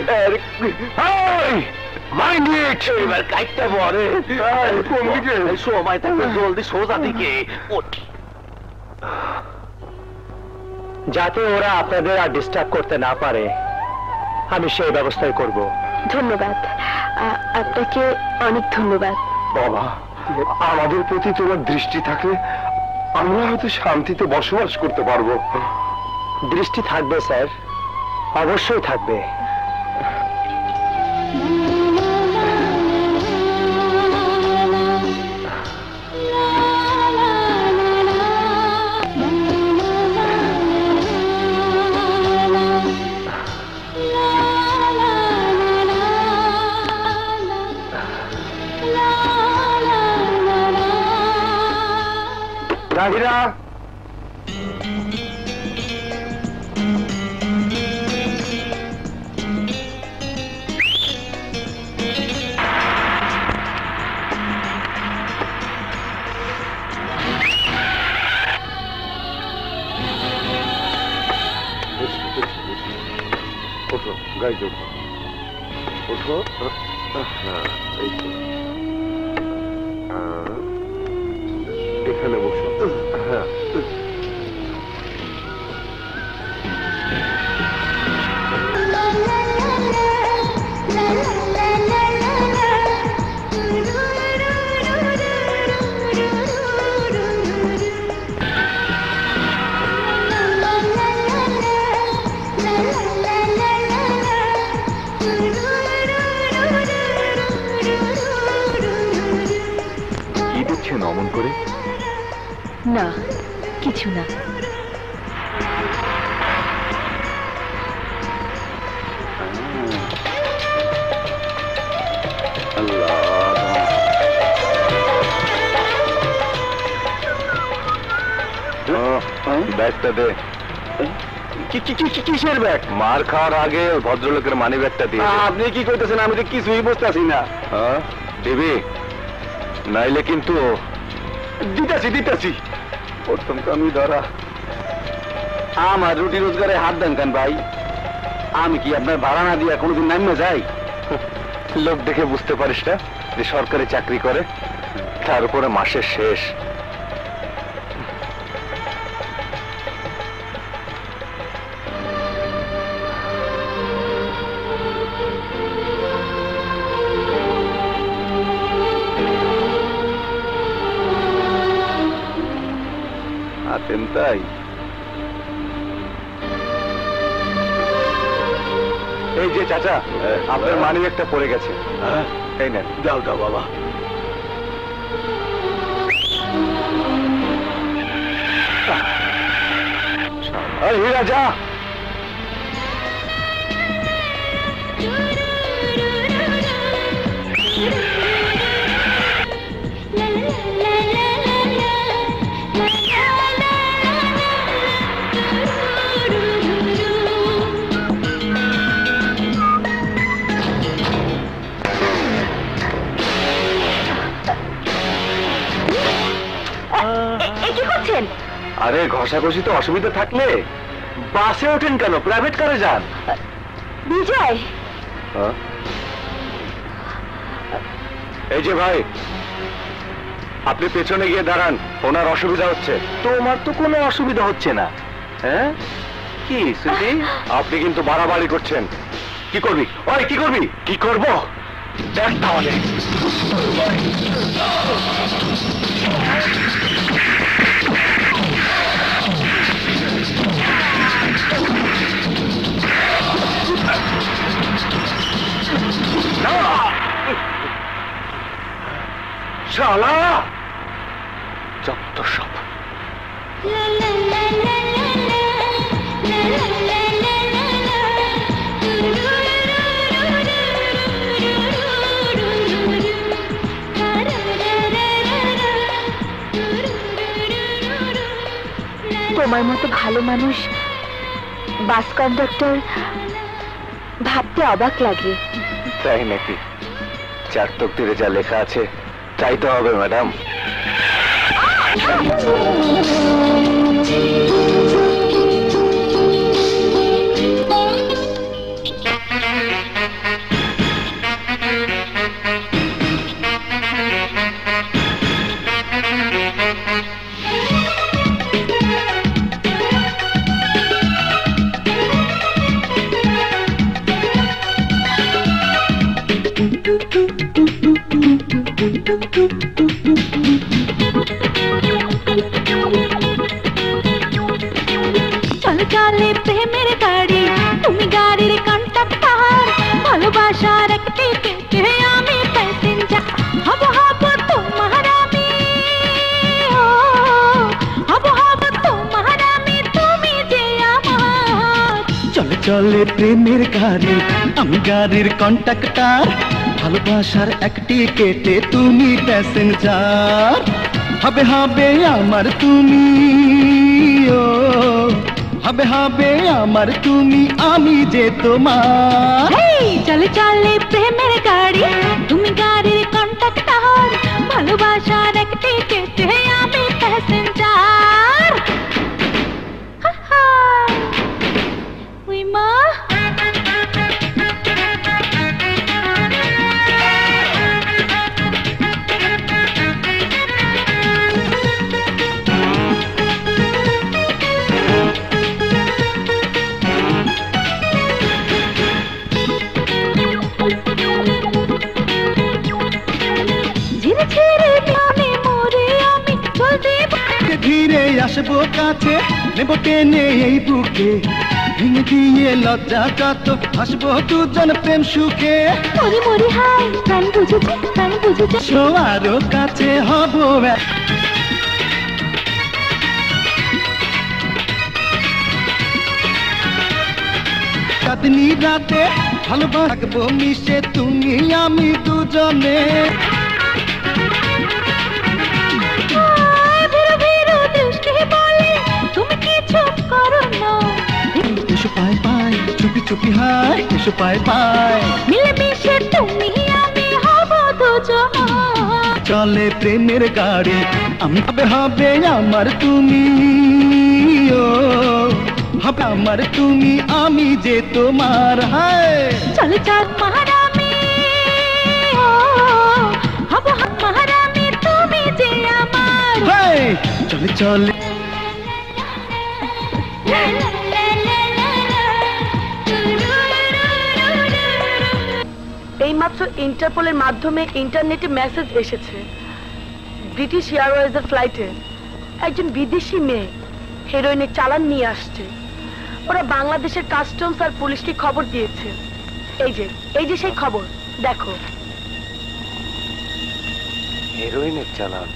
মাইন্ড ইট এবার কাইটটা বলে কোন দিকে সময় থাকবে জলদি সোজা দিকে ওঠ যাতে ওরা আপনাদের আর ডিস্টার্ব করতে না পারে আমি সেই ব্যবস্থাই করব। ধন্যবাদ, আপনাকে অনেক ধন্যবাদ। বাবা, আমাদের প্রতি তোমার দৃষ্টি থাকলে আমরা হয়তো শান্তিতে বসবাস করতে পারবো। দৃষ্টি থাকবে স্যার, অবশ্যই থাকবে। রাহিরা ওঠো, গাড়ি ওঠো, ওঠো। হ্যাঁ, এই তো। এখানে বসো। হ্যাঁ, কি দেখছেন অমন করে? না, কিছু না। ব্যাগটা দে। কিসের ব্যাগ? মার খাওয়ার আগে ভদ্রলোকের মানি ব্যাগটা দিয়ে। আপনি কি করতেছেন? আমি তো কিছুই বুঝতেছি না। দিবি নাইলে কিন্তু। দিতেছি প্রথম কামি ধরা। আমার রুটি রোজগারে হাত দেন কেন ভাই? আমি কি আপনার ভাড়া না দিয়ে কোনোদিন নামে যাই? লোক দেখে বুঝতে পারিস না যে সরকারি চাকরি করে, তার উপরে মাসের শেষ। তাই এই যে চাচা, আপনার মানি একটা পড়ে গেছে। এই নেন। দাও দাও বাবা। হীরা যা। আরে ঘষাঘষি তো অসুবিধা থাকলে বাসে ওঠেন কেন? প্রাইভেট কারে যান। বিজয়, এই যে ভাই, আপনি পেছনে গিয়ে দাঁড়ান, ওনার অসুবিধা হচ্ছে। তোমার তো কোনো অসুবিধা হচ্ছে না। হ্যাঁ কি সুধি, আপনি কিন্তু বাড়াবাড়ি করছেন। কি করবি? ওই কি করবি? কি করবো দেখ তাহলে। শালা যত সব। তোমার মতো ভালো মানুষ বাস কন্ডাক্টর ভাবতে অবাক লাগে। তাই নাকি? চার তকদিরে যা লেখা আছে তাই তো হবে ম্যাডাম। চলে চলে প্রেমের গাড়ি, তুমি গাড়ির কন্ডাক্টর, ভালোবাসার একটি পেটে আমি প্যাসেঞ্জার। হব হব তোমার আমি, হব হব তোমার আমি, তুমি যে আমার। চলে চলে প্রেমের গাড়ি, আমি গাড়ির কন্ডাক্টর, ভালোবাসার একটি কেটে তুমি প্যাসেঞ্জার। হবে হবে আমার তুমি, ও হবে হবে আমার তুমি, আমি যে তোমার। চলে চলে প্রেমের গাড়ি, তুমি গাড়ির কন্ডাক্টর, ভালোবাসার একটি কেটে আমি প্যাসেঞ্জার। উই মা, ধীরে আসবো কাছে, নেব টেনে এই বুকে, ভেঙে দিয়ে লজ্জা যত হাসবো দুজন প্রেম সুখে। মরি মরি হাই, প্রাণ বুঝেছে, প্রাণ বুঝেছে। আরো কাছে হব চাঁদনি রাতে, ভালোবাসবো মিশে তুমি আমি দুজনে। ভীরু ভীরু দৃষ্টি বলে মানুষ পায় পায় মিলেমিশে তুমি আমি হব দুজন চলে প্রেমের গাড়ি হবে হবে আমার তুমি ও হবে আমার তুমি আমি যে তোমার হায় চল চল মহারানী ও হব হব মহারানী তুমি যে আমার হায় চলে চলে এইমাত্র ইন্টারপোলের মাধ্যমে ইন্টারনেটে মেসেজ এসেছে ব্রিটিশ এয়ারওয়েজের ফ্লাইটে একজন বিদেশি মেয়ে হেরোইনের চালান নিয়ে আসছে ওরা বাংলাদেশের কাস্টমস আর পুলিশকে খবর দিয়েছে এই যে সেই খবর দেখো হেরোইনের চালান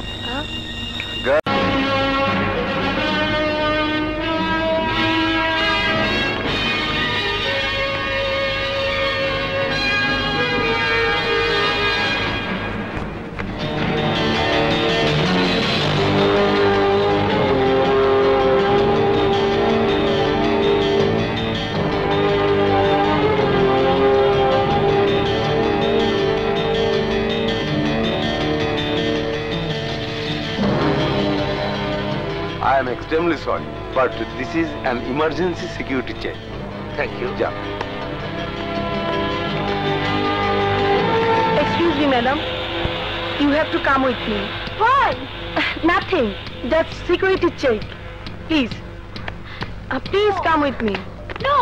I am extremely sorry, but this is an emergency security check. Thank you Yeah. Excuse me, madam. You have to come with me. Why? Nothing. That's security check. Please. Please come with me. No.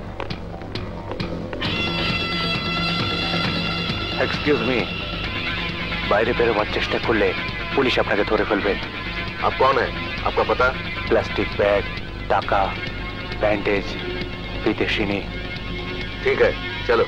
Excuse me বাইরে বেরোবার চেষ্টা করলে police আপনাকে ধরে ফেলবে आप कौन है? आपका पता? প্লাস্টিক ব্যাগ টাকা ব্যান্ডেজ বিদেশিনী ठीक है, चलो।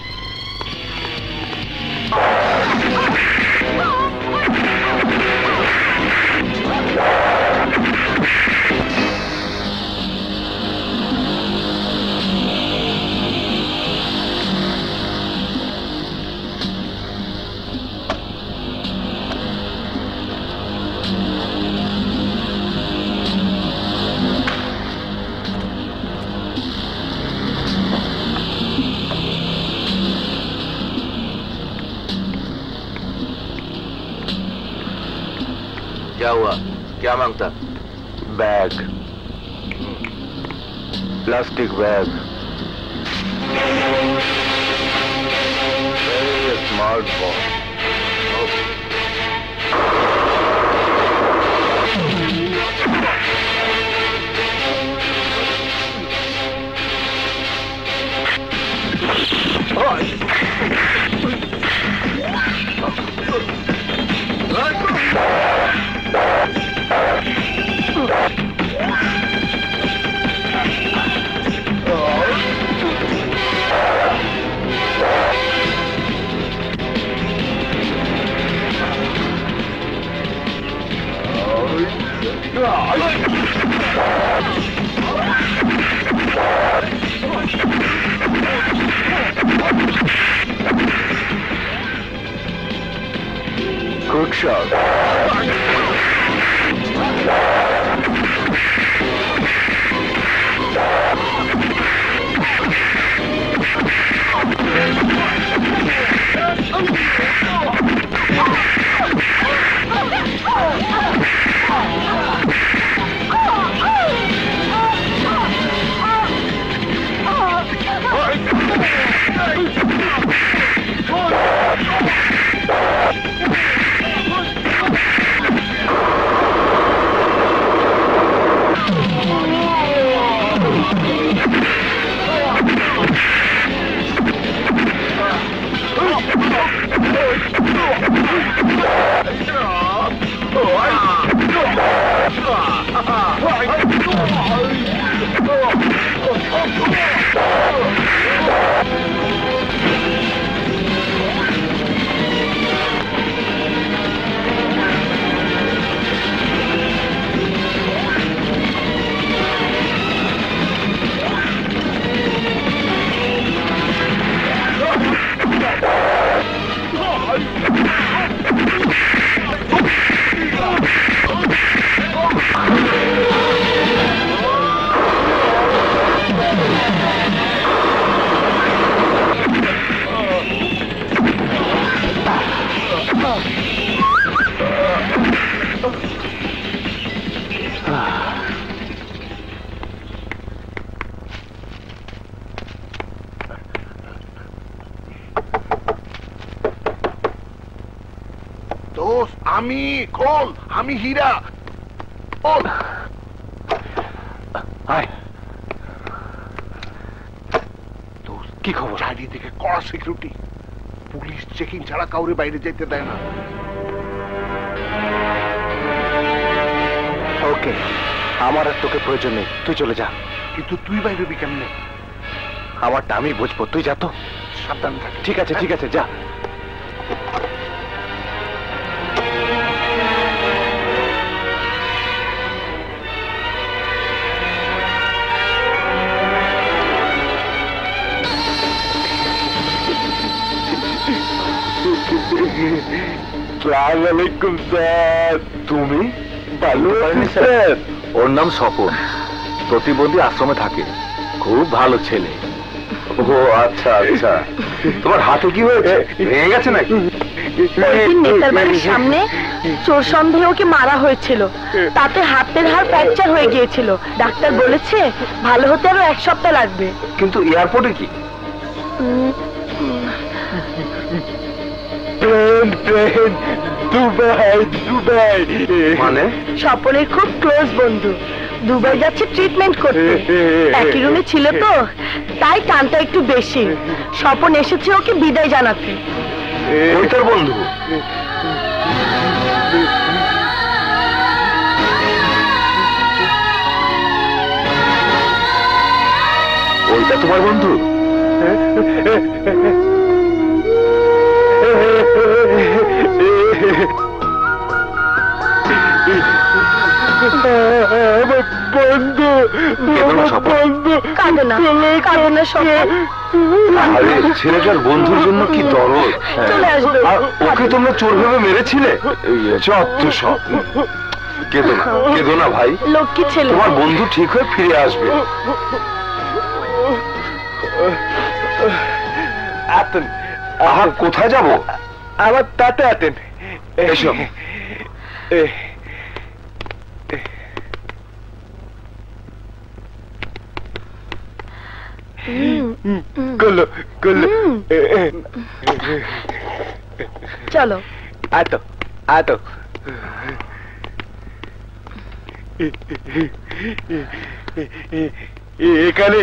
क्या हुआ? क्या मांगता? Bag plastic bag Very smart boy. Good shot. আমি খোল, আমি হীরা। খোল। কি খবর? চারিদিকে কড়া সিকিউরিটি, পুলিশ চেকিং ছাড়া কাউরে বাইরে যেতে দেয় না। ওকে, আমার আর তোকে প্রয়োজন নেই, তুই চলে যা। কিন্তু তুই বাইরে হবি কেমনে? আমারটা আমি বুঝবো, তুই যা তো। সাবধান থাক। ঠিক আছে, ঠিক আছে, যা। আসসালামুয়ালাইকুম স্যার। তুমি? ভালো আছি স্যার। ওর নাম স্বপন, প্রতিবন্ধী আশ্রমে থাকে, খুব ভালো ছেলে। ও আচ্ছা আচ্ছা, তোমার হাতে কি হয়েছে? ভেঙে গেছে নাকি? নেতার বাড়ির সামনে চোর সন্দেহে ওকে মারা হয়েছিল, তাতে হাতের হাড় ফ্র্যাকচার হয়ে গিয়েছিল। ডাক্তার বলেছে ভালো হতে আরো 1 সপ্তাহ লাগবে। কিন্তু এয়ারপোর্টে কি? দুবাই। মানে? স্বপনের খুব ক্লোজ বন্ধু, দুবাই যাচ্ছে ট্রিটমেন্ট করতে। একই রুমে ছিল তো, তাই টানটা একটু বেশি। স্বপন এসেছে ওকে বিদায় জানাতে। ওই তোর বন্ধু? ওইটা তোমার বন্ধু? বন্ধু, বন্ধু। কাঁদে না, কাঁদে না স্বপন। আরে ছেলেটার বন্ধুর জন্য কি দরদ। চলে আসবে। আর ওকে তোমরা চোর ভেবে মেরেছিলে? যত সব। কেঁদো না, কেঁদো না ভাই, লক্ষ্মী ছেলে। তোমার বন্ধু ঠিক হয়ে ফিরে আসবে। আতেন। আহা, কোথায় যাবো? আমার তাতে আতেন। এসো। করলো করলো। চলো। আতো আতো। এখানে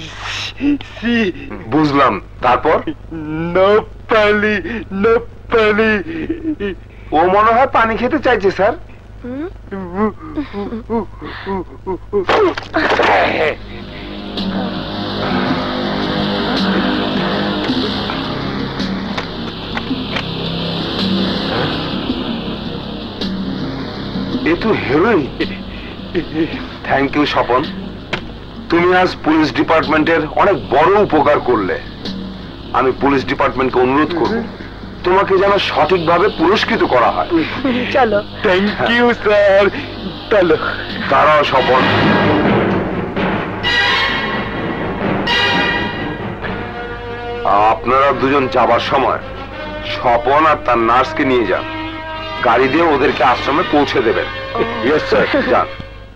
বুঝলাম, তারপর? নপালি নপালি। ও মনে হয় পানি খেতে চাইছে স্যার। এ তো হিরোইন। থ্যাংক ইউ স্বপন, তুমি আজ পুলিশ ডিপার্টমেন্টের অনেক বড় উপকার করলে। আমি পুলিশ ডিপার্টমেন্টকে অনুরোধ করব তোমাকে যেন সঠিকভাবে পুরস্কৃত করা হয়। চলো। Thank you sir. চলো। দাঁড়াও স্বপন, আপনারা দুজন যাবার সময় স্বপন আর তার নার্সকে নিয়ে যান, গাড়ি দিয়ে ওদেরকে আশ্রমে পৌঁছে দেবেন। ইয়েস স্যার, যান।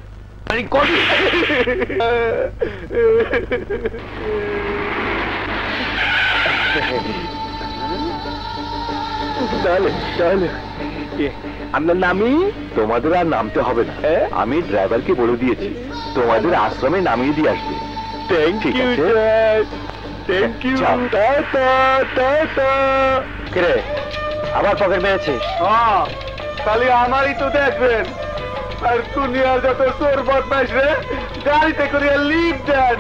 তাহলে তাহলে আপনার নামই? তোমাদের আর নামতে হবে না, আমি ড্রাইভারকে বলে দিয়েছি তোমাদের আশ্রমে নামিয়ে দিয়ে আসবে। থ্যাংক ঠিক ইউ আছে। স্যার। Thank you. যাও। Tata tata. কিরে, আবার পকেট পেয়েছিস? হ্যাঁ, খালি আমারই তো দেখবেন। আর দুনিয়ার যত চোর বদমাইশ রে গাড়িতে করে লিভ দেন।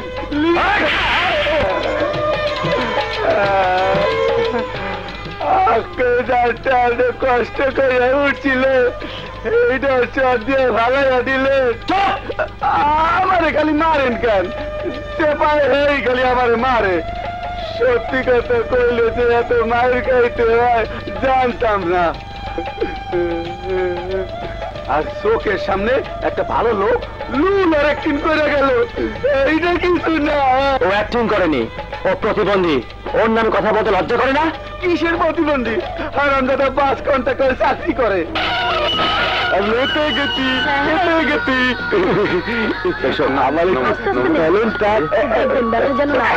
কষ্ট করে উঠছিল, এইটা চর দিয়ে ভাগাইয়া দিলে। আমারে খালি মারেন কেন? চেপায় এই খালি আমারে মারে। সত্যি কথা কইলে যে এত মায়ের খাইতে হয় জানতাম না। আর চোখের সামনে একটা ভালো লোক লুল আর অ্যাক্টিং করে গেল, এইটা কিছু না। ও অ্যাক্টিং করেনি, ও প্রতিবন্ধী। ওর নামে কথা বলতে লজ্জা করে না? কিসের প্রতিবন্ধী? হারামজাদা 5 ঘন্টা করে চাকরি করে। আমি এতে গেছি, এতে গেছি। আমার ট্যালেন্টটা যেন না।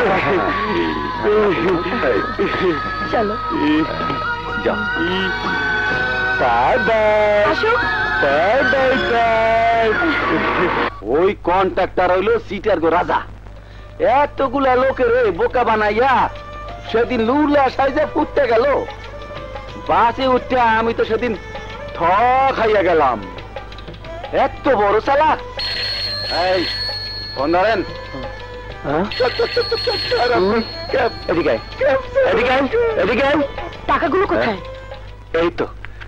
চলো। যাও। বাই বাই আসো বাই বাই বাই। ওই কন্ট্রাক্টর হইলো সিটার গো রাজা। এতগুলা লোকের বোকা বানাইয়া সেদিন লুলা সাইজে ফুটতে গেল। বাসে উঠতে আমি তো সেদিন থ খাইয়া গেলাম। এত বড় চালাক। এই ফোন ধরেন। এদিকে এদিকে এদিকে। টাকাগুলো কোথায়? এই তো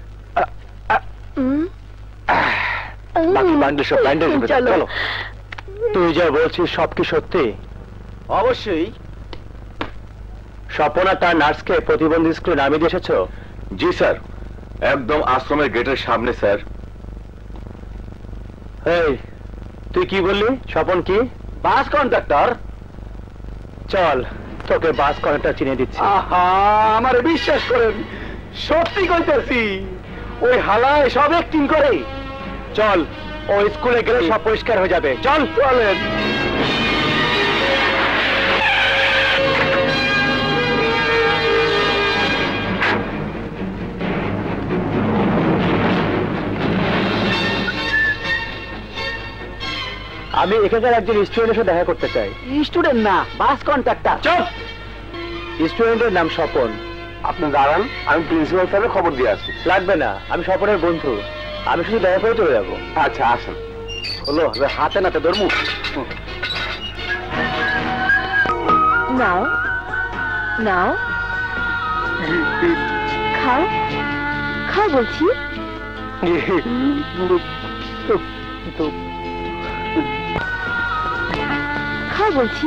বাকি বান্ডেল সব বান্ডেল। চলো। তুই যা বলছিস সব কি সত্যি? অবশ্যই। স্বপন আর তার নার্সকে প্রতিবন্ধী স্কুলে নামিয়ে দিয়ে এসেছো? জি স্যার, একদম আশ্রমের গেটের সামনে স্যার। এই তুই কি বললি? স্বপন কি? Bus contractor. চল তোকে বাস কন্ট্রাক্টর চিনিয়ে দিচ্ছি। আহা, আমারে বিশ্বাস করেন, সত্যি কইতেছি। ওই হালায় সব অ্যাক্টিং করে। চল ওই স্কুলে গেলে সব পরিষ্কার হয়ে যাবে। চল চলেন। আমি এখানকার একজন স্টুডেন্টের সাথে দেখা করতে চাই। স্টুডেন্ট না, বাস কন্ট্রাক্টর। চুপ! স্টুডেন্টের নাম স্বপন। আপনি দাঁড়ান, আমি প্রিন্সিপাল স্যারের খবর দিয়ে আসি। লাগবে না, আমি স্বপনের বন্ধু। আমি শুধু দেখা করে চলে যাবো। আচ্ছা আসেন। হলো, হাতে নাতে ধরমু। নাও নাও, খাও খাও বলছি। খাও বলছি।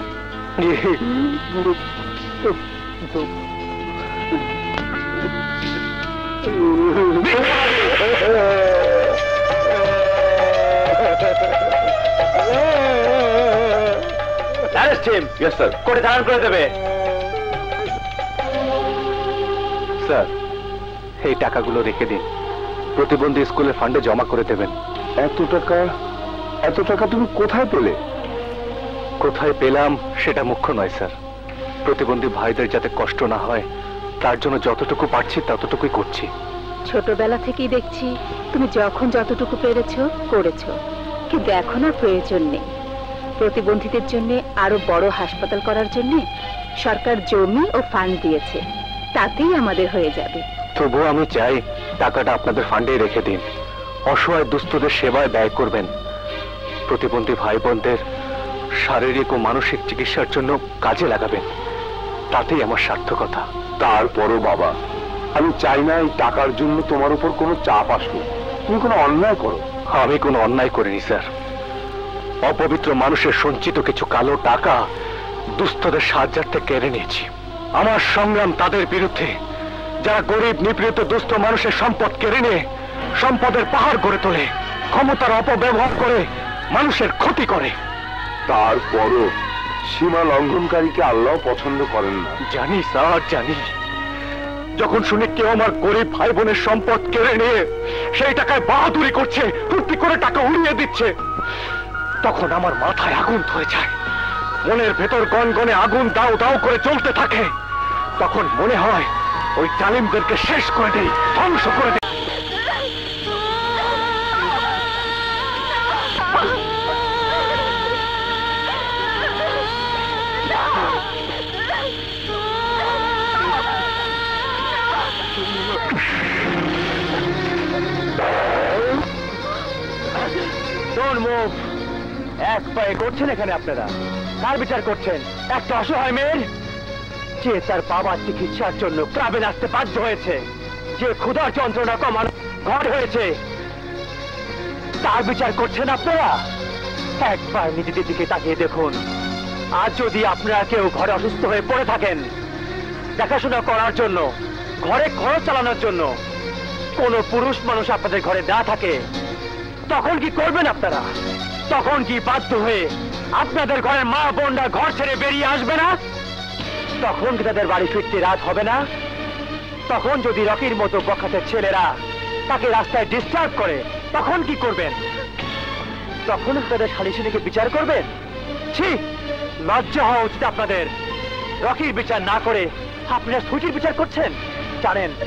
Yes sir. করে ধারণ করে দেবে। স্যার, এই টাকাগুলো রেখে দিন, প্রতিবন্ধী স্কুলের ফান্ডে জমা করে দেবেন। এত টাকা তুমি কোথায় পেলে? কোথায় পেলাম সেটা মুখ্য নয় স্যার। প্রতিবন্ধী ভাইদের যাতে কষ্ট না হয় তার জন্য যতটুকু পারছি ততটুকুই করছি। ছোটবেলা থেকেই দেখছি তুমি যখন যতটুকু পেরেছো করেছো, কিন্তু এখন আর প্রয়োজন নেই। প্রতিবন্ধীদের জন্য আরো বড় হাসপাতাল করার জন্য সরকার জমি ও ফান্ড দিয়েছে, তাতেই আমাদের হয়ে যাবে। তবুও আমি চাই টাকাটা আপনাদের ফান্ডে রেখে দিন। অসহায় দুস্থদের সেবায় ব্যয় করবেন। প্রতিবন্ধী ভাই বোনদের শারীরিক ও মানসিক চিকিৎসার জন্য কাজে লাগাবেন। তাতেই আমার সার্থকতা। তারপরও বাবা, আমি চাই না এই টাকার জন্য তোমার উপর কোনো চাপ আসুক। তুমি কোনো অন্যায় করো। আমি কোনো অন্যায় করিনি স্যার। অপবিত্র মানুষের সঞ্চিত কিছু কালো টাকা দুস্থদের সাহায্যার্থে কেড়ে নিয়েছি। আমার সংগ্রাম তাদের বিরুদ্ধে যারা গরিব নিপীড়িত দুস্থ মানুষের সম্পদ কেড়ে নিয়ে সম্পদের পাহাড় গড়ে তোলে, ক্ষমতার অপব্যবহার করে মানুষের ক্ষতি করে। তারপরও সীমা লঙ্ঘনকারীকে আল্লাহ পছন্দ করেন না। জানি স্যার, জানি। যখন শুনি কেউ আমার গরিব ভাই বোনের সম্পদ কেড়ে নিয়ে সেই টাকায় বাহাদুরি করছে, ফুর্তি করে টাকা উড়িয়ে দিচ্ছে, তখন আমার মাথায় আগুন ধরে যায়। মনের ভেতর গনগনে আগুন দাও দাও করে চলতে থাকে। তখন মনে হয় ওই জালিমদেরকে শেষ করে দেই, ধ্বংস করে দেই। Don't move! এক পায়ে করছেন এখানে আপনারা? কার বিচার করছেন? একটা অসহায় মেয়ের, যে তার বাবার চিকিৎসার জন্য ক্লাবে আসতে বাধ্য হয়েছে, যে ক্ষুধার যন্ত্রণা কমানো ঘর হয়েছে, তার বিচার করছেন আপনারা? একবার নিজেদের দিকে তাকিয়ে দেখুন। আজ যদি আপনারা কেউ ঘরে অসুস্থ হয়ে পড়ে থাকেন, দেখাশোনা করার জন্য, ঘরে খরচ চালানোর জন্য কোনো পুরুষ মানুষ আপনাদের ঘরে না থাকে, তখন কি করবেন আপনারা? তখন কি বাধ্য হয়ে আপনাদের ঘরের মা বোনরা ঘর ছেড়ে বেরিয়ে আসবে না? তখন কি তাদের বাড়ি ফিরতে রাত হবে না? তখন যদি রকির মতো বখাটের ছেলেরা তাকে রাস্তায় ডিস্টার্ব করে, তখন কি করবেন? তখন তাদের সালিশিনীকে বিচার করবেন? ছি, লজ্জা হওয়া উচিত আপনাদের। রকির বিচার না করে আপনারা সুইটির বিচার করছেন। জানেন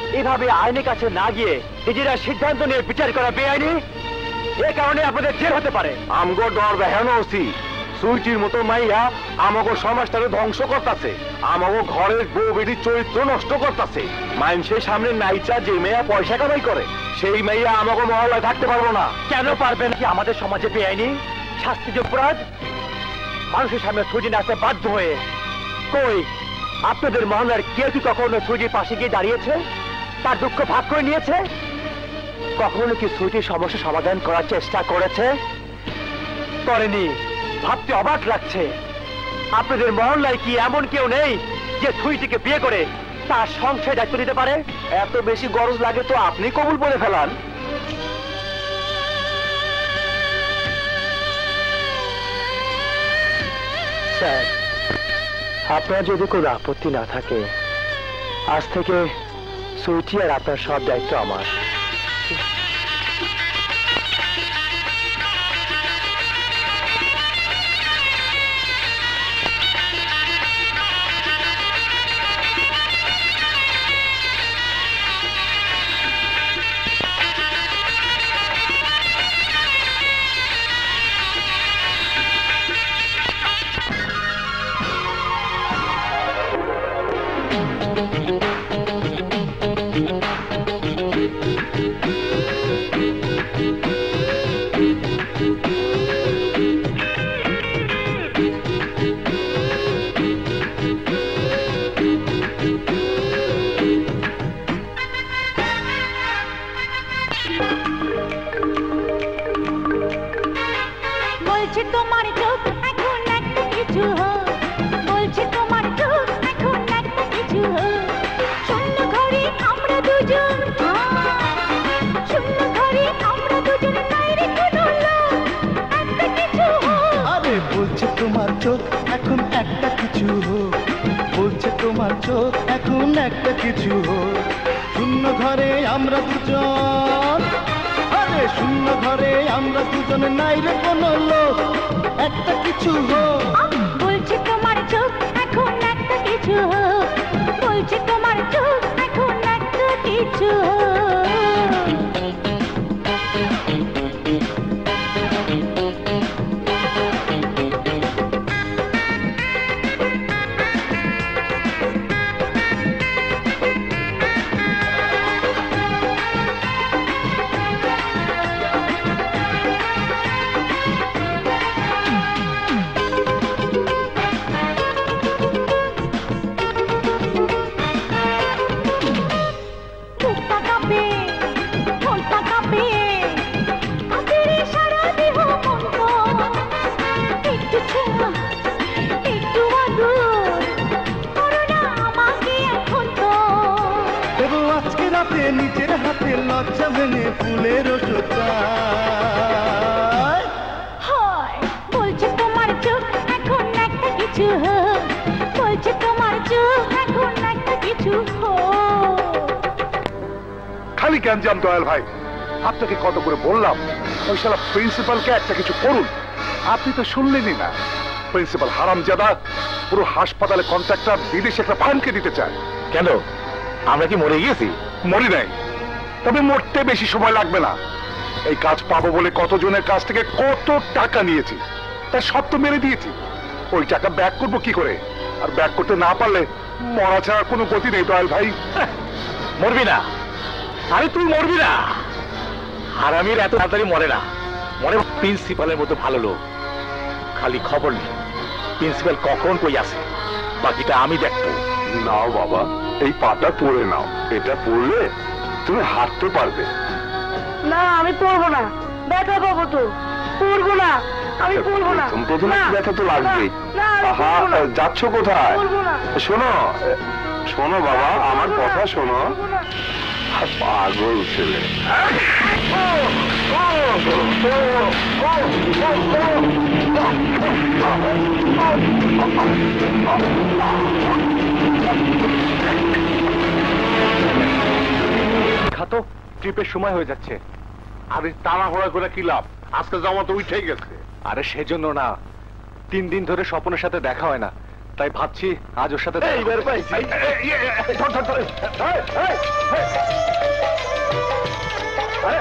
এভাবে আইনের কাছে না গিয়ে নিজেরা সিদ্ধান্ত নিয়ে বিচার করা বেআইনি, এ কারণে আপনাদের জেল হতে পারে। আমগো ডর বেহানো ওসি সুইটির মতো মাইয়া আমাগো সমাজটাকে ধ্বংস করতেছে, আমাগো ঘরের বউ বেটির চরিত্র নষ্ট করতেছে। মানুষের সামনে নাইচা যে মেয়া পয়সা কামাই করে সেই মেয়া আমাগো মহল্লায় থাকতে পারবো না। কেন পারবেন কি? আমাদের সমাজে বেআইনি শাস্তিযোগ্য অপরাধ মানুষের সামনে সুজি নাচতে বাধ্য হয়ে। কই আপনাদের মহল্লার কেউ কি কখনো সুজির পাশে গিয়ে দাঁড়িয়েছে, তার দুঃখ ভাগ করে নিয়েছে? কখনো কি সুজির সমস্যা সমাধান করার চেষ্টা করেছে? করেনি। ভাবতে অবাক লাগছে, আপনাদের মহল্লায় কি এমন কেউ নেই যে সুইটিকে বিয়ে করে তার সংসারে দায়িত্ব দিতে পারে? এত বেশি গরজ লাগে তো আপনি কবুল বলে ফেলান। স্যার, আপনার যদি কোনো আপত্তি না থাকে, আজ থেকে সুইটি আর আপনার সব দায়িত্ব আমার। খালি গ্যাঞ্জাম দয়াল ভাই, আপনাকে কত করে বললাম ওই শালা প্রিন্সিপালকে একটা কিছু করুন, আপনি তো শুনলেনই না। প্রিন্সিপাল হারামজাদা পুরো হাসপাতালে কন্ট্রাক্টর বিদেশে একটা ফান্ডকে দিতে চায়। কেন, আমরা কি মরে গিয়েছি? মরি নাই, তবে মরতে বেশি সময় লাগবে না। এই কাজ পাবো বলে কতজনের কাছ থেকে কত টাকা নিয়েছি, তার সব তো মেরে দিয়েছি। ওই টাকা ব্যাক করবো কি করে? আর ব্যাক করতে না পারলে মরা ছাড়া কোনো গতি নেই দয়াল ভাই। মরবি না? আরে তুই মরবি না, হারামির এত তাড়াতাড়ি মরে না, মরে প্রিন্সিপালের মতো ভালো লোক। খালি খবর নেই প্রিন্সিপাল কখন কই আসে, বাকিটা আমি দেখবো। নাও বাবা, এই পাটা পরে নাও, এটা পরলে তুমি হাঁটতে পারবে। না আমি পড়বো না, ব্যথা পাবো তো, পড়বো না, আমি পড়বো না। প্রথমে ব্যথা তো লাগবেই। যাচ্ছ কোথায়? শোনো শোনো বাবা, আমার কথা শোনো। পাগল ছেলে। খাতো ট্রিপের সময় হয়ে যাচ্ছে। আরে তাড়াহুড়া করে কি লাভ, আজকে জমা তো উঠে গেছে। আরে সেজন্য না, 3 দিন ধরে স্বপনের সাথে দেখা হয় না, তাই ভাবছি আজ ওর সাথে এইবার পাইছি। ধর, ধর, ধর। এই, এই, এই। আরে।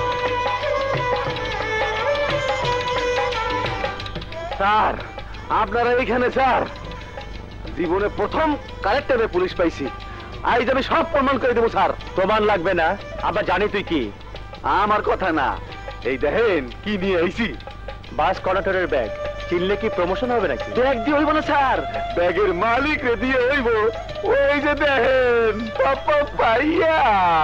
স্যার, আপনারা এইখানে স্যার, জীবনে প্রথম কালেক্টরে পুলিশ পাইছি। আজ আমি সব প্রমাণ করে দেবো স্যার। প্রমাণ লাগবে না, আবার জানি তুই কি। আমার কথা না, এই দেখেন কি নিয়ে আইছি। বাস কন্ডাক্টরের ব্যাগ চিনলে কি প্রমোশন হবে নাকি? ব্যাগ দিয়ে হইব না স্যার, ব্যাগের মালিক রে দিয়ে হইব। ওই যে দেখেন পাপা পাইয়া।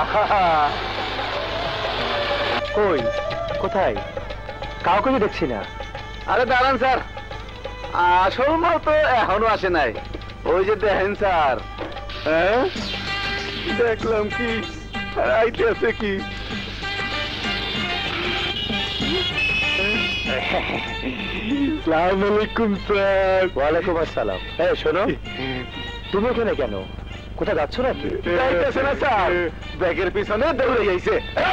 কই, কোথায়? কাউকে তো দেখছি না। আরে দাঁড়ান স্যার, আসল মাল তো এখনো আসে নাই। ওই যে দেখেন স্যার। হ্যাঁ, দেখলাম কি আইতে আছে কি। আসসালামু আলাইকুম স্যার। ওয়ালাইকুম আসসালাম। এই শোনো, তুমি এখানে কেন? কোথায় যাচ্ছ নাকি? যাইতেছে না স্যার, ব্যাগের পিছনে দৌড়ে যাইছে।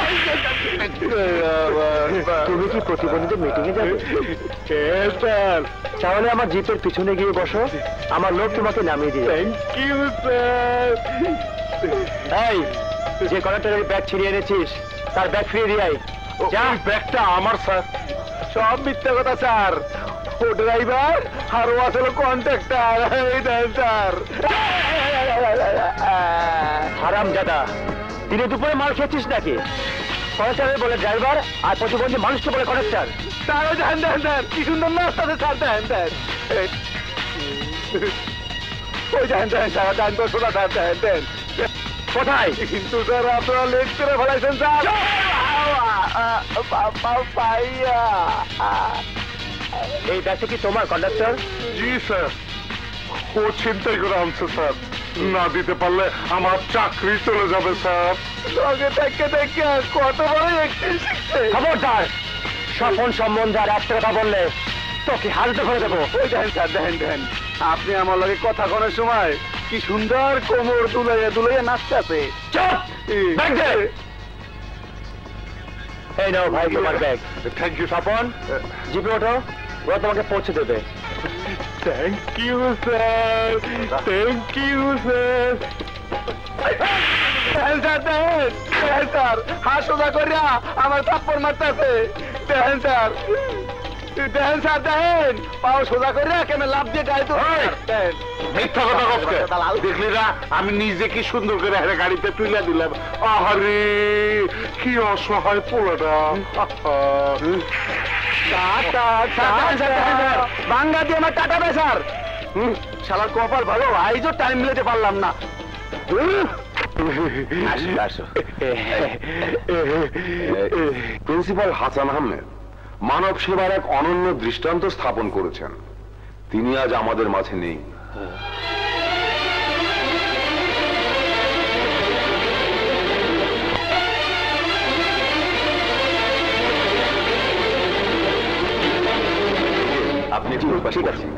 তুমি কি প্রতিবন্ধীদের মিটিং এ যাবে? স্যার, তাহলে আমার জিপের পিছনে গিয়ে বসো, আমার লোক তোমাকে নামিয়ে দিয়ে যাবে। Thank you sir. এই, যে কন্ডাক্টরের ব্যাগ ছিনিয়ে এনেছিস তার ব্যাগ ফিরিয়ে দিয়ে আয়। যা, ব্যাগটা আমার স্যার। সব মিথ্যা কথা স্যার। ও ড্রাইভার আর ও আসলে কন্ট্রাক্টর। এই দেন স্যার। হারাম দাদা, দিনে দুপুরে মাল খেয়েছিস নাকি? কন্ডাক্টরের বলে ড্রাইভার আর প্রতিবন্ধী মানুষকে বলে কন্ডাক্টর। স্যার দেন দেন দেন, কি সুন্দর নাস্তা স্যার, দেন দেন। ওই দেন দেন স্যার, দেন তো শোনা স্যার, দেন দেন। কোথায়? কিন্তু স্যার আপনারা লেট করে ফেলাইছেন স্যার। পাইয়া। এই ব্যাগটা কি তোমার কন্ডাক্টর? জি স্যার, ও ছিনতাই করে আনছে স্যার। না দিতে পারলে আমার চাকরি চলে যাবে স্যার। লগে থেকে থেকে কত বড় একটি শিখছে। খবরদার, স্বপন সম্বন্ধে আর একটা কথা বললে তোকে হালতে করে দেবো। ওই দেখেন স্যার, দেখেন দেখেন, আপনি আমার লগে কথা করার সময় কি সুন্দর কোমর দুলাইয়া দুলাইয়া নাচতেছে। চুপ! ব্যাগ দে! এই নাও ভাই তোমার ব্যাগ। থ্যাংক ইউ স্বপন, জিপে ওঠো, ওরা তোমাকে পৌঁছে দেবে। Thank you sir, thank you sir. দেখেন স্যার, দেখেন দেখেন স্যার, হাত সোজা করিয়া আমার থাপ্পড় মারতেছে। দেখেন স্যার, দেখেন স্যার, দেখেন পাও সোজা করিয়া কেমন লাভ দিয়ে গাইতো। মিথ্যা কথা কসকে দেখলি না, আমি নিজে কি সুন্দর করে হেরে গাড়িতে তুলে দিলাম। আহারে কি অসহায় পোলাটা। বাঙ্গা দিয়ে আমার টাটা দেয় স্যার। শালার কপাল ভালো, আইজও টাইম মিলাতে পারলাম না। প্রিন্সিপাল হাসান আহমেদ মানব সেবার এক অনন্য দৃষ্টান্ত স্থাপন করেছেন। তিনি আজ আমাদের মাঝে নেই। আপনি ঠিক আছে।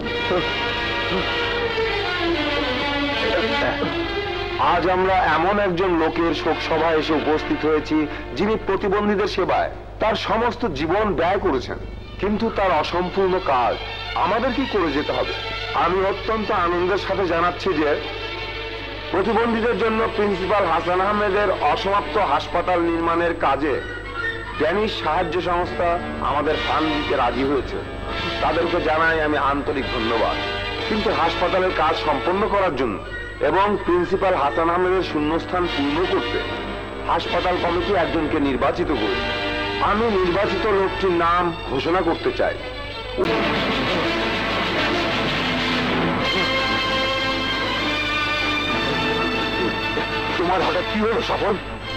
আজ আমরা এমন একজন লোকের শোক সভায় এসে উপস্থিত হয়েছি যিনি প্রতিবন্ধীদের সেবায় তার সমস্ত জীবন ব্যয় করেছেন, কিন্তু তার অসম্পূর্ণ কাজ আমাদের কি করে যেতে হবে। আমি অত্যন্ত আনন্দের সাথে জানাচ্ছি যে প্রতিবন্ধীদের জন্য প্রিন্সিপাল হাসান আহমেদের অসমাপ্ত হাসপাতাল নির্মাণের কাজে ড্যানিশ সাহায্য সংস্থা আমাদের ফান্ড দিতে রাজি হয়েছে। তাদেরকে জানাই আমি আন্তরিক ধন্যবাদ। কিন্তু হাসপাতালের কাজ সম্পন্ন করার জন্য এবং প্রিন্সিপাল হাসান আহমেদের শূন্যস্থান পূর্ণ করতে হাসপাতাল কমিটি একজনকে নির্বাচিত করেছে। আমি নির্বাচিত লোকটির নাম ঘোষণা করতে চাই। তোমার হঠাৎ কি হলো স্বপন?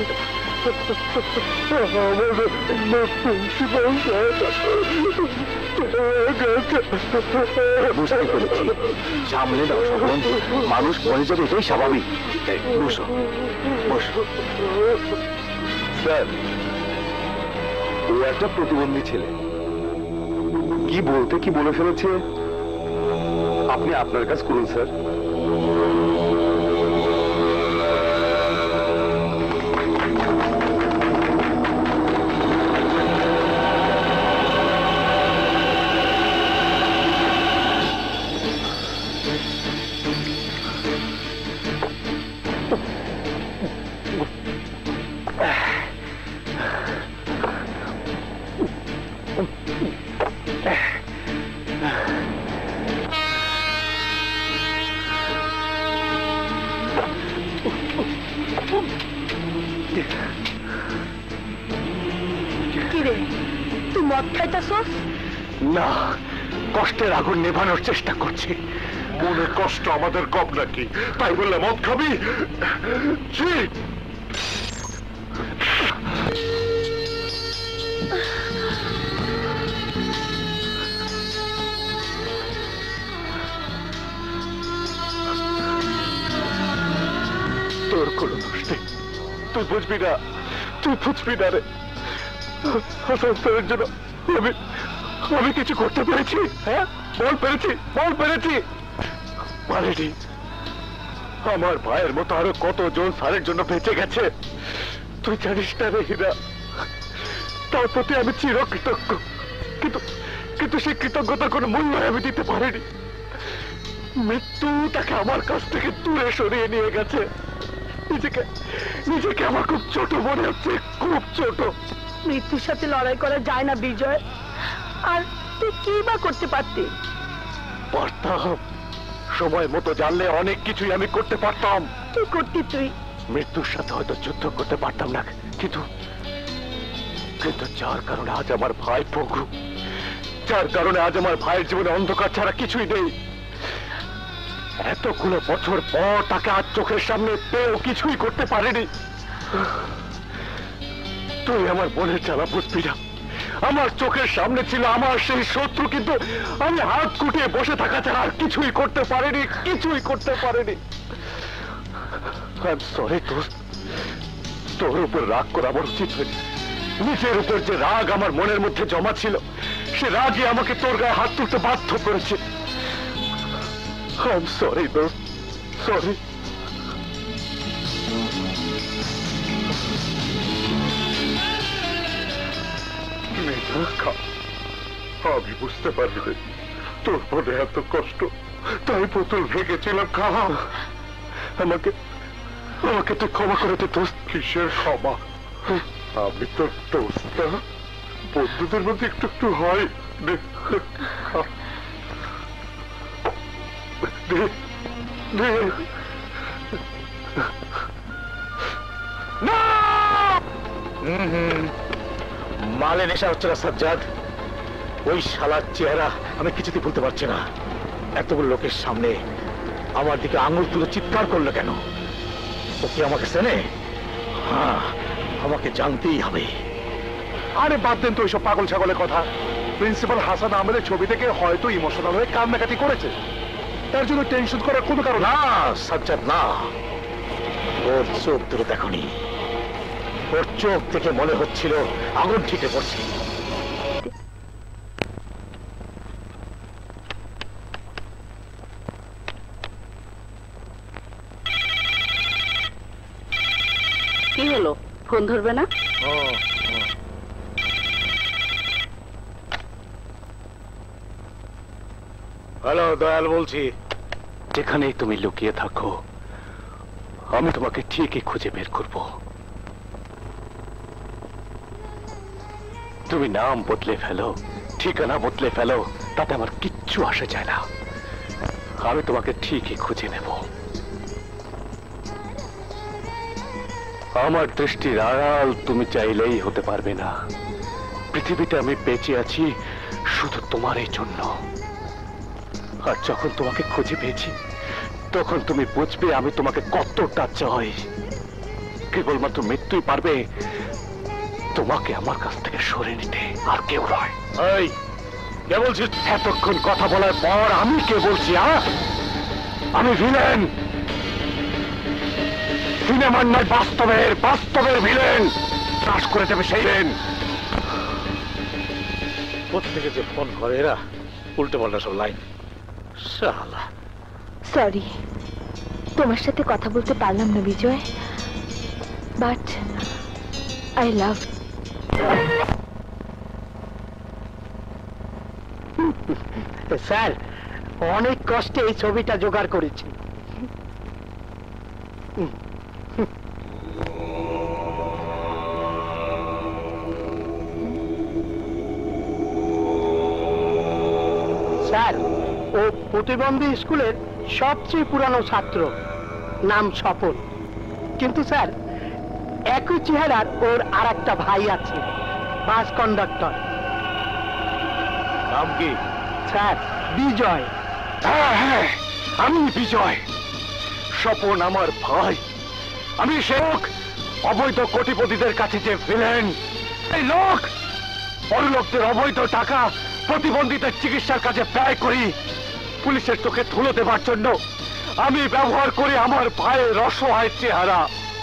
বুঝতে পেরেছি, সামনে দাও স্বপন, মানুষ মরে যাবে, এটাই স্বাভাবিক। বসো বসো। স্যার, ও একটা প্রতিবন্ধী ছেলে। কি বলতে কি বলে ফেলেছে, আপনি আপনার কাজ করুন স্যার। কিরে তুই মদ খাইতাছস? না, কষ্টের আগুন নেভানোর চেষ্টা করছি। মনে কষ্ট আমাদের কম নাকি, তাই বললে মদ খাবি? ছি! তোর কোনো দোষ নেই, তুই বুঝবি না, তুই বুঝবি না রে। হাসানের জন্য আমি কিছু করতে পেরেছি? হ্যাঁ বল, পেরেছি, বল পেরেছি? পারেনি। আমার ভাইয়ের মতো আরো কতজন স্যারের জন্য বেঁচে গেছে, তুই জানিস না রে হীরা। তার প্রতি আমি চিরকৃতজ্ঞ, কিন্তু সেই কৃতজ্ঞতার কোনো মূল্য আমি দিতে পারিনি। মৃত্যু তাকে আমার কাছ থেকে দূরে সরিয়ে নিয়ে গেছে। নিজেকে আমার খুব ছোট মনে হচ্ছে, খুব ছোট। মৃত্যুর সাথে লড়াই করা যায় না বিজয়। আর তুই কি বা করতে পারতি? পারতাম, সময় মতো জানলে অনেক কিছুই আমি করতে পারতাম। কি করতি তুই? মৃত্যুর সাথে হয়তো যুদ্ধ করতে পারতাম না, কিন্তু যার কারণে আজ আমার ভাই পঙ্গু, যার কারণে আজ আমার ভাইয়ের জীবনে অন্ধকার ছাড়া কিছুই নেই, এতগুলো বছর পর তাকে আজ চোখের সামনে পেয়েও কিছুই করতে পারেনি। তুই আমার বোনের জ্বালা বুঝবি না। আমার চোখের সামনে ছিল আমার সেই শত্রু, কিন্তু আমি হাত কুটিয়ে বসে থাকা ছাড়া আর কিছুই করতে পারিনি, কিছুই করতে পারিনি। সরি দোস্ত, তোর উপর রাগ করা আমার উচিত হয়নি। নিজের উপর যে রাগ আমার মনের মধ্যে জমা ছিল, সে রাগই আমাকে তোর গায়ে হাত তুলতে বাধ্য করেছে। I'm sorry, দোস্ত, সরি। আমি বুঝতে পারিনি তোর মনে এত কষ্ট, তাই বোতল ভেঙেছিলাম। খাওয়া আমাকে তুই ক্ষমা করে দে দোস্ত। কিসের ক্ষমা? আমি তোর দোস্ত না, বন্ধুদের মধ্যে একটু একটু হয়। মালে নেশা হচ্ছে না সাজ্জাদ। ওই শালার চেহারা আমি কিছুতেই ভুলতে পারছি না। এতগুলো লোকের সামনে আমার দিকে আঙুল তুলে চিৎকার করলো কেন? ও কি আমাকে চেনে? হ্যাঁ, আমাকে জানতেই হবে। আরে বাদ দেন তো ওইসব পাগল ছাগলের কথা। প্রিন্সিপাল হাসান আহমেদের ছবি থেকে হয়তো ইমোশনাল হয়ে কান্নাকাটি করেছে, তার জন্য টেনশন করার কোনো কারণ না সাজ্জাদ, না। ওর চোখ দুটো দেখনি? ওর চোখ থেকে মনে হচ্ছিল আগুন ঠিকে পড়ছে। কি হলো, ফোন ধরবে না? হ্যালো, দয়াল বলছি। যেখানেই তুমি লুকিয়ে থাকো, আমি তোমাকে ঠিকই খুঁজে বের করব। তুমি নাম বদলে ফেলো, ঠিকানা বদলে ফেলো, তাতে আমার কিচ্ছু আসে যায় না। আমি তোমাকে ঠিকই খুঁজে নেব। আমার দৃষ্টির আড়াল তুমি চাইলেই হতে পারবে না। পৃথিবীতে আমি বেঁচে আছি শুধু তোমারই জন্য। আর যখন তোমাকে খুঁজে পেয়েছি, তখন তুমি বুঝবে আমি তোমাকে কতটা চাই। কেবলমাত্র মৃত্যুই পারবে তোমাকে আমার কাছ থেকে সরে নিতে, আর কেউ নয়। এই কে বলছিস? এতক্ষণ কথা বলার পর আমি কে বলছি? আমি ভিলেন, সিনেমার নয়, বাস্তবের ভিলেন। চাষ করে দেবে সেই ভিলেন। কোথেকে যে ফোন করে এরা, উল্টে পাল্টা সব লাইন। শালা, সরি, তোমার সাথে কথা বলতে পারলাম না Bijoy, but I love. Sir, অনেক কষ্টে এই ছবিটা জোগাড় করেছি। স্যার, ও প্রতিবন্ধী স্কুলের সবচেয়ে পুরানো ছাত্র, নাম স্বপন। কিন্তু স্যার, একই চেহারার ওর আর একটা ভাই আছে, বাস কন্ডাক্টর। নাম কি? স্যার, বিজয়। হ্যাঁ হ্যাঁ, আমি বিজয়। স্বপন আমার ভাই। আমি সে লোক, অবৈধ কোটিপতিদের কাছে যে ভিলেন। এই লোক পরলোকদের অবৈধ টাকা প্রতিবন্ধীদের চিকিৎসার কাজে ব্যয় করি। পুলিশের চোখে ধুলো দেবার জন্য আমি ব্যবহার করি আমার ভাইয়ের অসহায় চেহারা।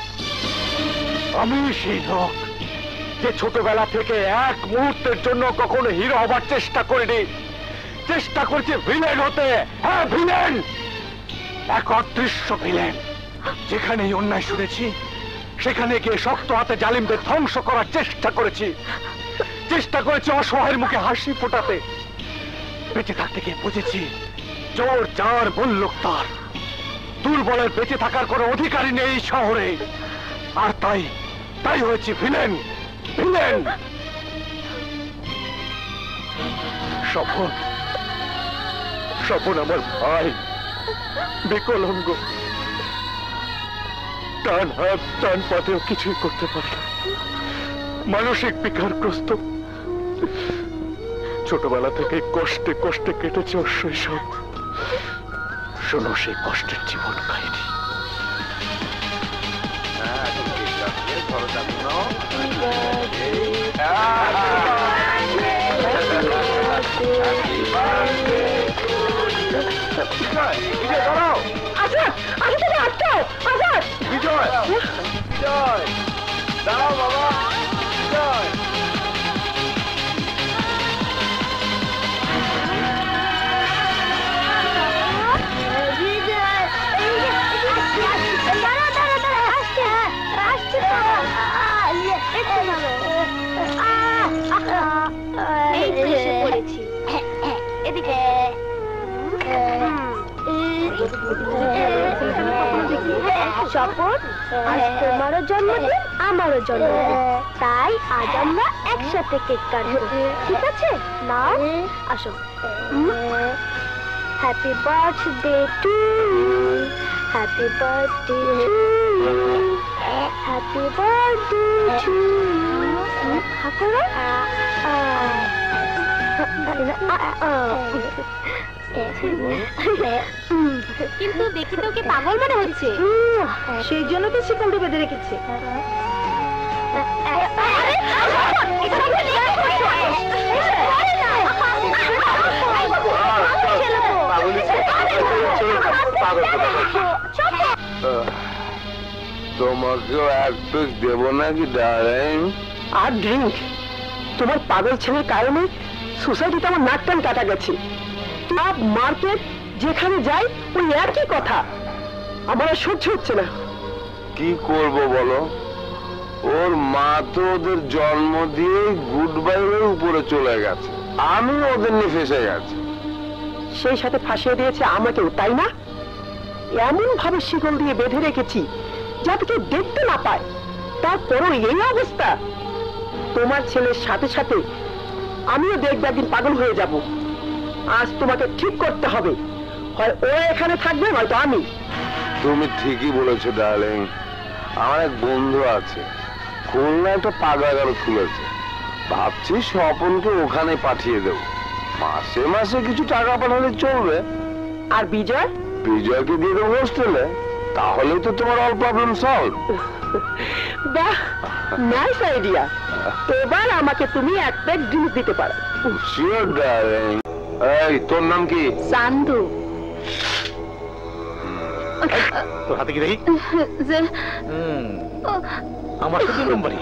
আমি সেই লোক যে ছোটবেলা থেকে এক মুহূর্তের জন্য কখনো হিরো হবার চেষ্টা করিনি। চেষ্টা করছে ভিলেন হতে। হ্যাঁ, ভিলেন, এক অদৃশ্য ভিলেন। যেখানেই অন্যায় শুনেছি সেখানে গিয়ে শক্ত হাতে জালিমদের ধ্বংস করার চেষ্টা করেছি। চেষ্টা করেছি অসহায়ের মুখে হাসি ফোটাতে। বেঁচে থাকতে গিয়ে বুঝেছি জোর যার বললুক তার। দুর্বলের বেঁচে থাকার কোনো অধিকারই নেই এই শহরে। আর তাই হয়েছে ভিলেন। ভিলেন স্বপন। স্বপন আমার ভাই, বিকলাঙ্গ, টান হাত টান পাতেও কিছুই করতে পারে না, মানসিক বিকারগ্রস্ত। ছোটবেলা থেকে কষ্টে কষ্টে কেটেছে ওর শৈশব। শোনো সেই কষ্টের জীবন কাহিনী। বিজয়, দাঁড়াও বাবা। বিজয়, স্বপন, আজ তোমারও জন্মদিন, আমারও জন্মদিন, তাই আজ আমরা একসাথে কেক কাটবো, ঠিক আছে? নাও, আসো। Happy birthday to you, happy birthday to you, happy birthday to you. হা করো। কিন্তু দেখি তো ওকে পাগল মনে হচ্ছে, সেই জন্য তো শিকলটা বেঁধে রেখেছে। তোমাকেও এক পিস দেব নাকি ডার্লিং? আর ড্রিঙ্ক? তোমার পাগল ছেলের কারণে সোসাইটিতে আমার নাক টান কাটা গেছে। ক্লাব, মার্কেট, যেখানে যাই ওই একই কথা। আমার আর সহ্য হচ্ছে না। কি করব বলো? ওর মা তো ওদের জন্ম দিয়ে গুড বাইয়ের উপরে চলে গেছে, আমি ওদের নিয়ে ফেসে গেছি। সেই সাথে ফাঁসিয়ে দিয়েছে আমাকেও, তাই না? এমন ভাবে শিকল দিয়ে বেঁধে রেখেছি যাতে কেউ দেখতে না পায়, তারপরও এই অবস্থা। তোমার ছেলের সাথে সাথে আমিও দেখবে একদিন পাগল হয়ে যাব। আজ তোমাকে ঠিক করতে হবে, হয় ও এখানে থাকবে নয়তো আমি। তুমি ঠিকই বলেছো ডার্লিং। আমার এক বন্ধু আছে, খুলনা একটা পাগাগার খুলেছে। ভাবছি স্বপনকে ওখানে পাঠিয়ে দেব, মাসে মাসে কিছু টাকা পাঠালে চলবে। আর বিজয়? বিজয়কে দিয়ে দেবো হোস্টেলে, তাহলে তো তোমার অল প্রবলেম সলভ। বাহ, নাইস আইডিয়া। এবার আমাকে তুমি এক প্লেট ড্রিঙ্ক দিতে পারো। Sure darling. এই, তোর নাম কি? চান্দু। তোর হাতে কি দেখি? আমার তো 2 নম্বরই।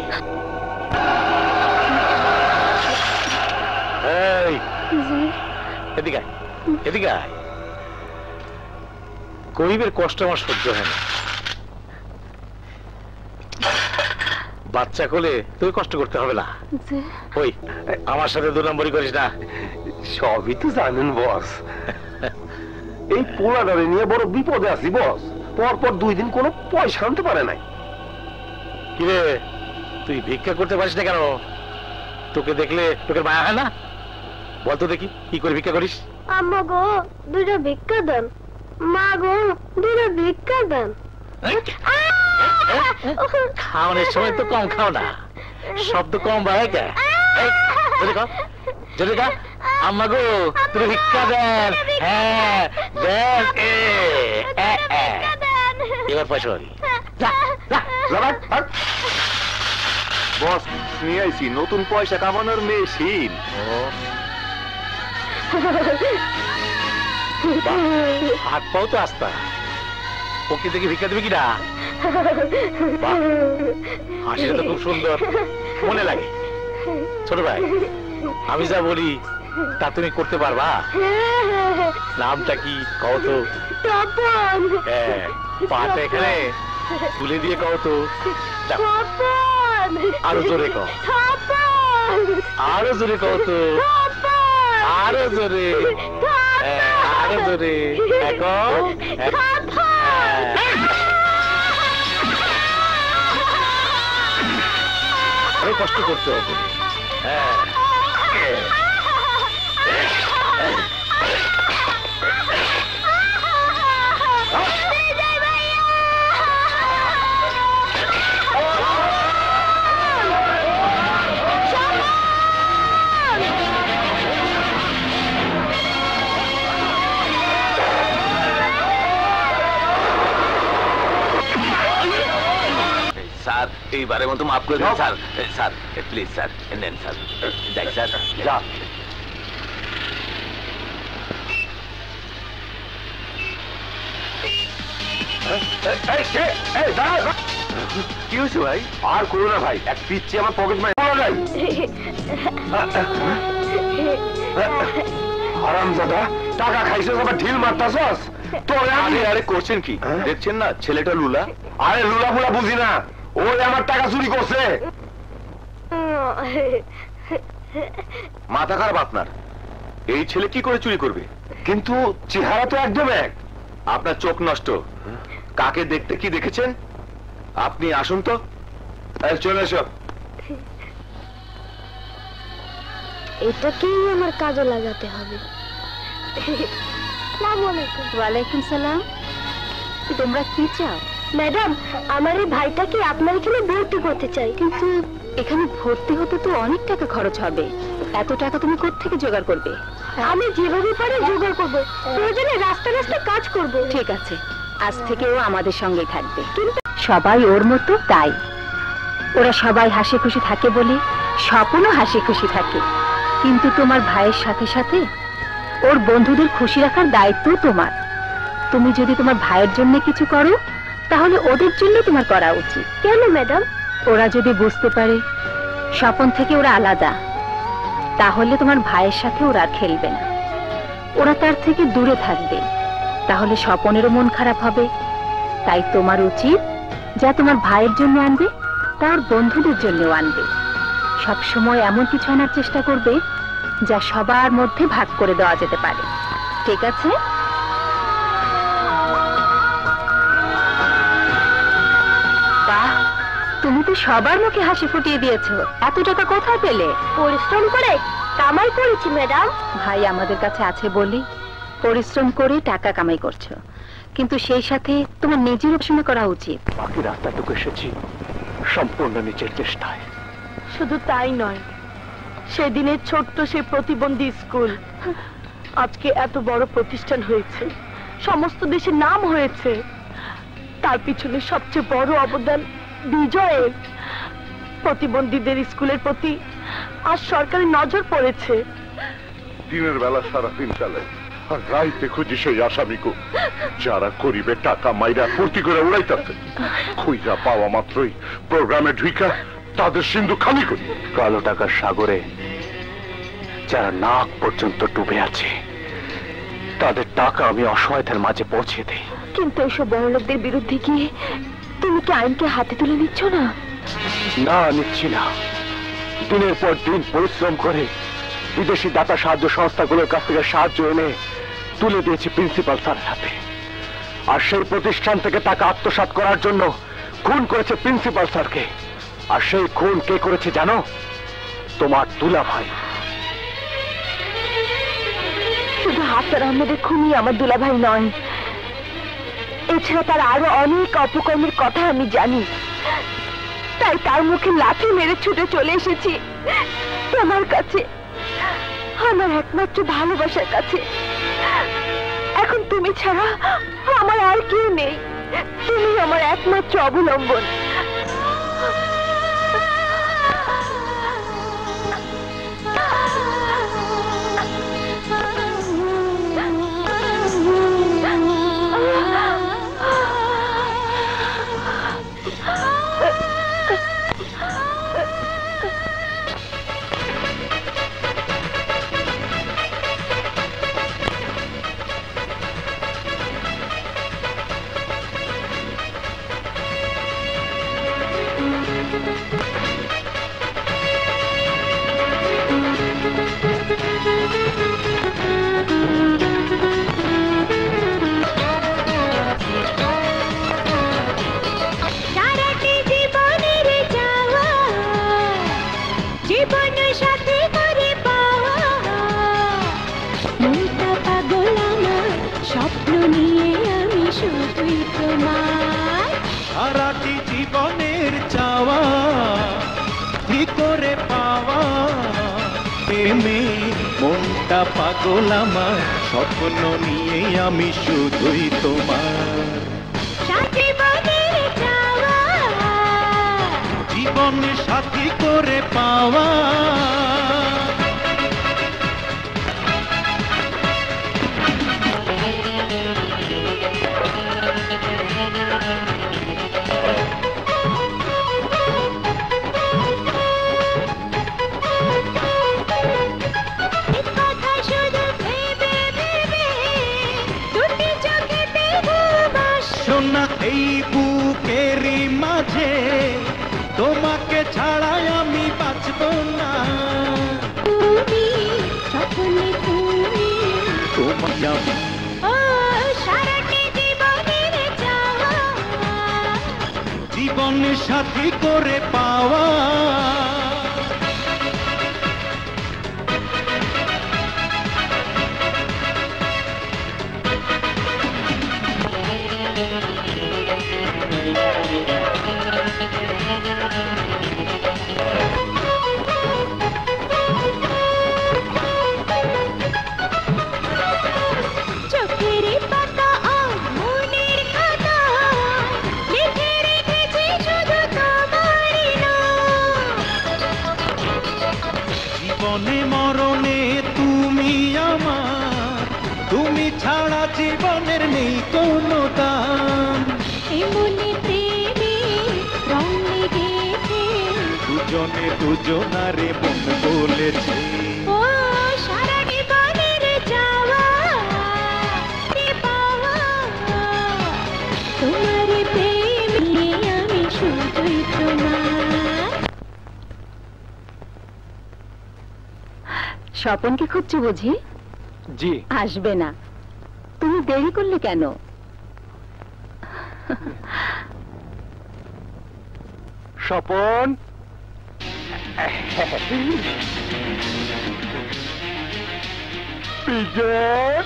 এই, এদিকে আয়, এদিকে আয়। গরিবের কষ্ট আমার সহ্য হয় না। বাচ্চা কোলে তুই কষ্ট করতে হবে না। ওই আমার সাথে 2 নম্বরই করিস না। সবই তো জানেন বস। এই পোলাডারে নিয়ে বড় বিপদে আছি বস। পরপর 2 দিন কোনো পয়সা আনতে পারে নাই। কিরে, তুই ভিক্ষা করতে পারিস না কেন? তোকে দেখলে তোকে মায়া হয় না? বলতো দেখি কি করে ভিক্ষা করিস? আম্মা গো দুইটা ভিক্ষা দেন, মা গো দুইটা ভিক্ষা দেন। খাওয়ানোর সময় তো কম খাও না, শব্দ কম বাড়ায় কে? জলিকা আম্মা গো তুমি ভিক্ষা দেন। হ্যাঁ দেন। এবার পয়সা পাবি। বস নিয়ে আইছি নতুন পয়সা কামানোর মেশিন। হাত পাও তো আস্তা, ওকে দেখে ভিক্ষা দেবে কিনা? হাসিটা তো খুব সুন্দর, মনে লাগে। ছোট ভাই আমি যা বলি তা তুমি করতে পারবা? নামটা কি কও তো? হ্যাঁ পাটা এখানে তুলে দিয়ে কও তো। আরো জোরে কও, আরো জোরে কও তো, আরো জোরে, আরো জোরে কষ্ট করতে হবে। হ্যাঁ স্যার এইবারের মতো মাফ করে দিন স্যার। স্যার প্লিজ স্যার নেন স্যার। দেখ স্যার যা। কি হয়েছে ভাই? আর করো না ভাই, এক পিচ্ছি আমার পকেট মারে যায়। হারামজাদা টাকা খাইছিস আবার ঢিল মারতাছস। তোরে আমি আরে করছেন কি দেখছেন না ছেলেটা লুলা? আরে লুলা ফুলা বুঝি না, ওই আমার টাকা চুরি করছে। মাথা খারাপ আপনার? এই ছেলে কি করে চুরি করবে? কিন্তু চেহারা তো একদম এক। আপনার চোখ নষ্ট, কাকে দেখতে কি দেখেছেন? আপনি আসুন তো, চলে এসো। এটাকেই আমার কাজে লাগাতে হবে। ওয়ালাইকুম সালাম। তোমরা কি চাও? ম্যাডাম আমার এই ভাইটাকে আপনার এখানে ভর্তি করতে চাই। কিন্তু এখানে ভর্তি হতে তো অনেক টাকা খরচ হবে, এত টাকা তুমি কোত্থেকে জোগাড় করবে? আমি যেভাবে পারি জোগাড় করবো, প্রয়োজনে রাস্তা রাস্তা কাজ করব। ঠিক আছে, আজ থেকে ও আমাদের সঙ্গেই থাকবে। কিন্তু সবাই ওর মতো, তাই ওরা সবাই হাসি খুশি থাকে বলে স্বপনও হাসি খুশি থাকে। কিন্তু তোমার ভাইয়ের সাথে সাথে ওর বন্ধুদের খুশি রাখার দায়িত্ব তোমার। তুমি যদি তোমার ভাইয়ের জন্য কিছু করো তাহলে ওদের জন্য তোমার করা উচিত। কেন ম্যাডাম? ওরা যদি বুঝতে পারে স্বপন থেকে ওরা আলাদা, তাহলে তোমার ভাইয়ের সাথে ওরা আর খেলবে না, ওরা তার থেকে দূরে থাকবে। তাহলে স্বপনেরও মন খারাপ হবে। তাই তোমার উচিত যা তোমার ভাইয়ের জন্য আনবে তার বন্ধুদের জন্যও আনবে। সবসময় এমন কিছু আনার চেষ্টা করবে যা সবার মধ্যে ভাগ করে দেওয়া যেতে পারে। ঠিক আছে? বাহ, তুমি তো সবার মুখে হাসি ফুটিয়ে দিয়েছো। এত টাকা কোথায় পেলে? পরিশ্রম করে কামাই করেছি ম্যাডাম। ভাই আমাদের কাছে আছে বলি পরিশ্রম করে টাকা কামাই করছো, কিন্তু সেই সাথে তোমার নিজের পড়াশোনা করা উচিত। বাকি রাস্তাটুকু এসেছি সম্পূর্ণ নিজের চেষ্টায়। শুধু তাই নয়, সেদিনের ছোট্ট সে প্রতিবন্ধী স্কুল আজকে এত বড় প্রতিষ্ঠান হয়েছে, সমস্ত দেশে নাম হয়েছে। তার পিছনে সবচেয়ে বড় অবদান বিজয়ের। প্রতিবন্ধীদের স্কুলের প্রতি আজ সরকারি নজর পড়েছে। দিনের বেলা সারাদিন চালায় আর রাইতে খুঁজি সেই আসামিকে যারা করিবে টাকা মাইরা ফুর্তি করে উড়াইতেছে। খুঁজা পাওয়া মাত্রই প্রোগ্রামে ঢুইকা তাদের সিন্ধু খালি করি। কালো টাকার সাগরে যারা নাক পর্যন্ত ডুবে আছে তাদের টাকা আমি অসহায়দের মাঝে পৌঁছে দেই। কিন্তু এইসব বড় লোকদের বিরুদ্ধে গিয়ে তুমি কি আইনকে হাতে তুলে নিচ্ছ না? না, নিচ্ছি না। দিনের পর দিন পরিশ্রম করে বিদেশি দাতা সাহায্য সংস্থাগুলোর কাছ থেকে সাহায্য এনে তুলে দিয়েছি প্রিন্সিপাল স্যারের হাতে। আর সেই প্রতিষ্ঠান থেকে টাকা আত্মসাৎ করার জন্য খুন করেছে প্রিন্সিপাল স্যারকে। আর সেই খুন কে করেছে জানো? তোমার দুলা ভাই। শুধু আফসার আহমেদের খুনি আমার দুলাভাই নয়। এছাড়া তার আরো অনেক অপকর্মের কথা আমি জানি, তাই তার মুখে লাথি মেরে ছুটে চলে এসেছি তোমার কাছে, আমার একমাত্র ভালোবাসার কাছে। এখন তুমি ছাড়া আমার আর কেউ নেই, তুমি আমার একমাত্র অবলম্বন। মনটা পাগল আমার, স্বপ্ন নিয়ে আমি শুধুই তোমার। জীবনে সাথী করে পাওয়া, এই বুকেরই মাঝে তোমাকে ছাড়াই আমি বাঁচব না। জীবনে সাথী করে পাওয়া, জীবনে মরণে তুমি আমার, তুমি ছাড়া জীবনের নেই কোনো দাম। দুজনে দুজনারে মন বলেছে, স্বপনকে খুঁজছো বুঝি? জি। আসবে না, তুমি দেরি করলে কেন? স্বপন, বিজয়,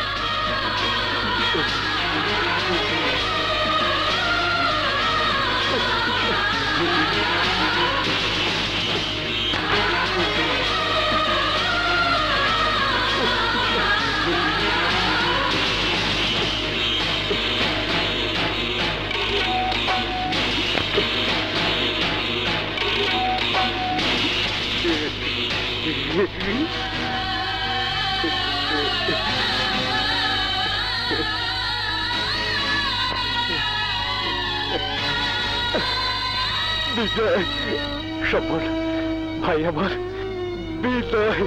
বিজয়, স্বপন ভাই আমার, বিজয়,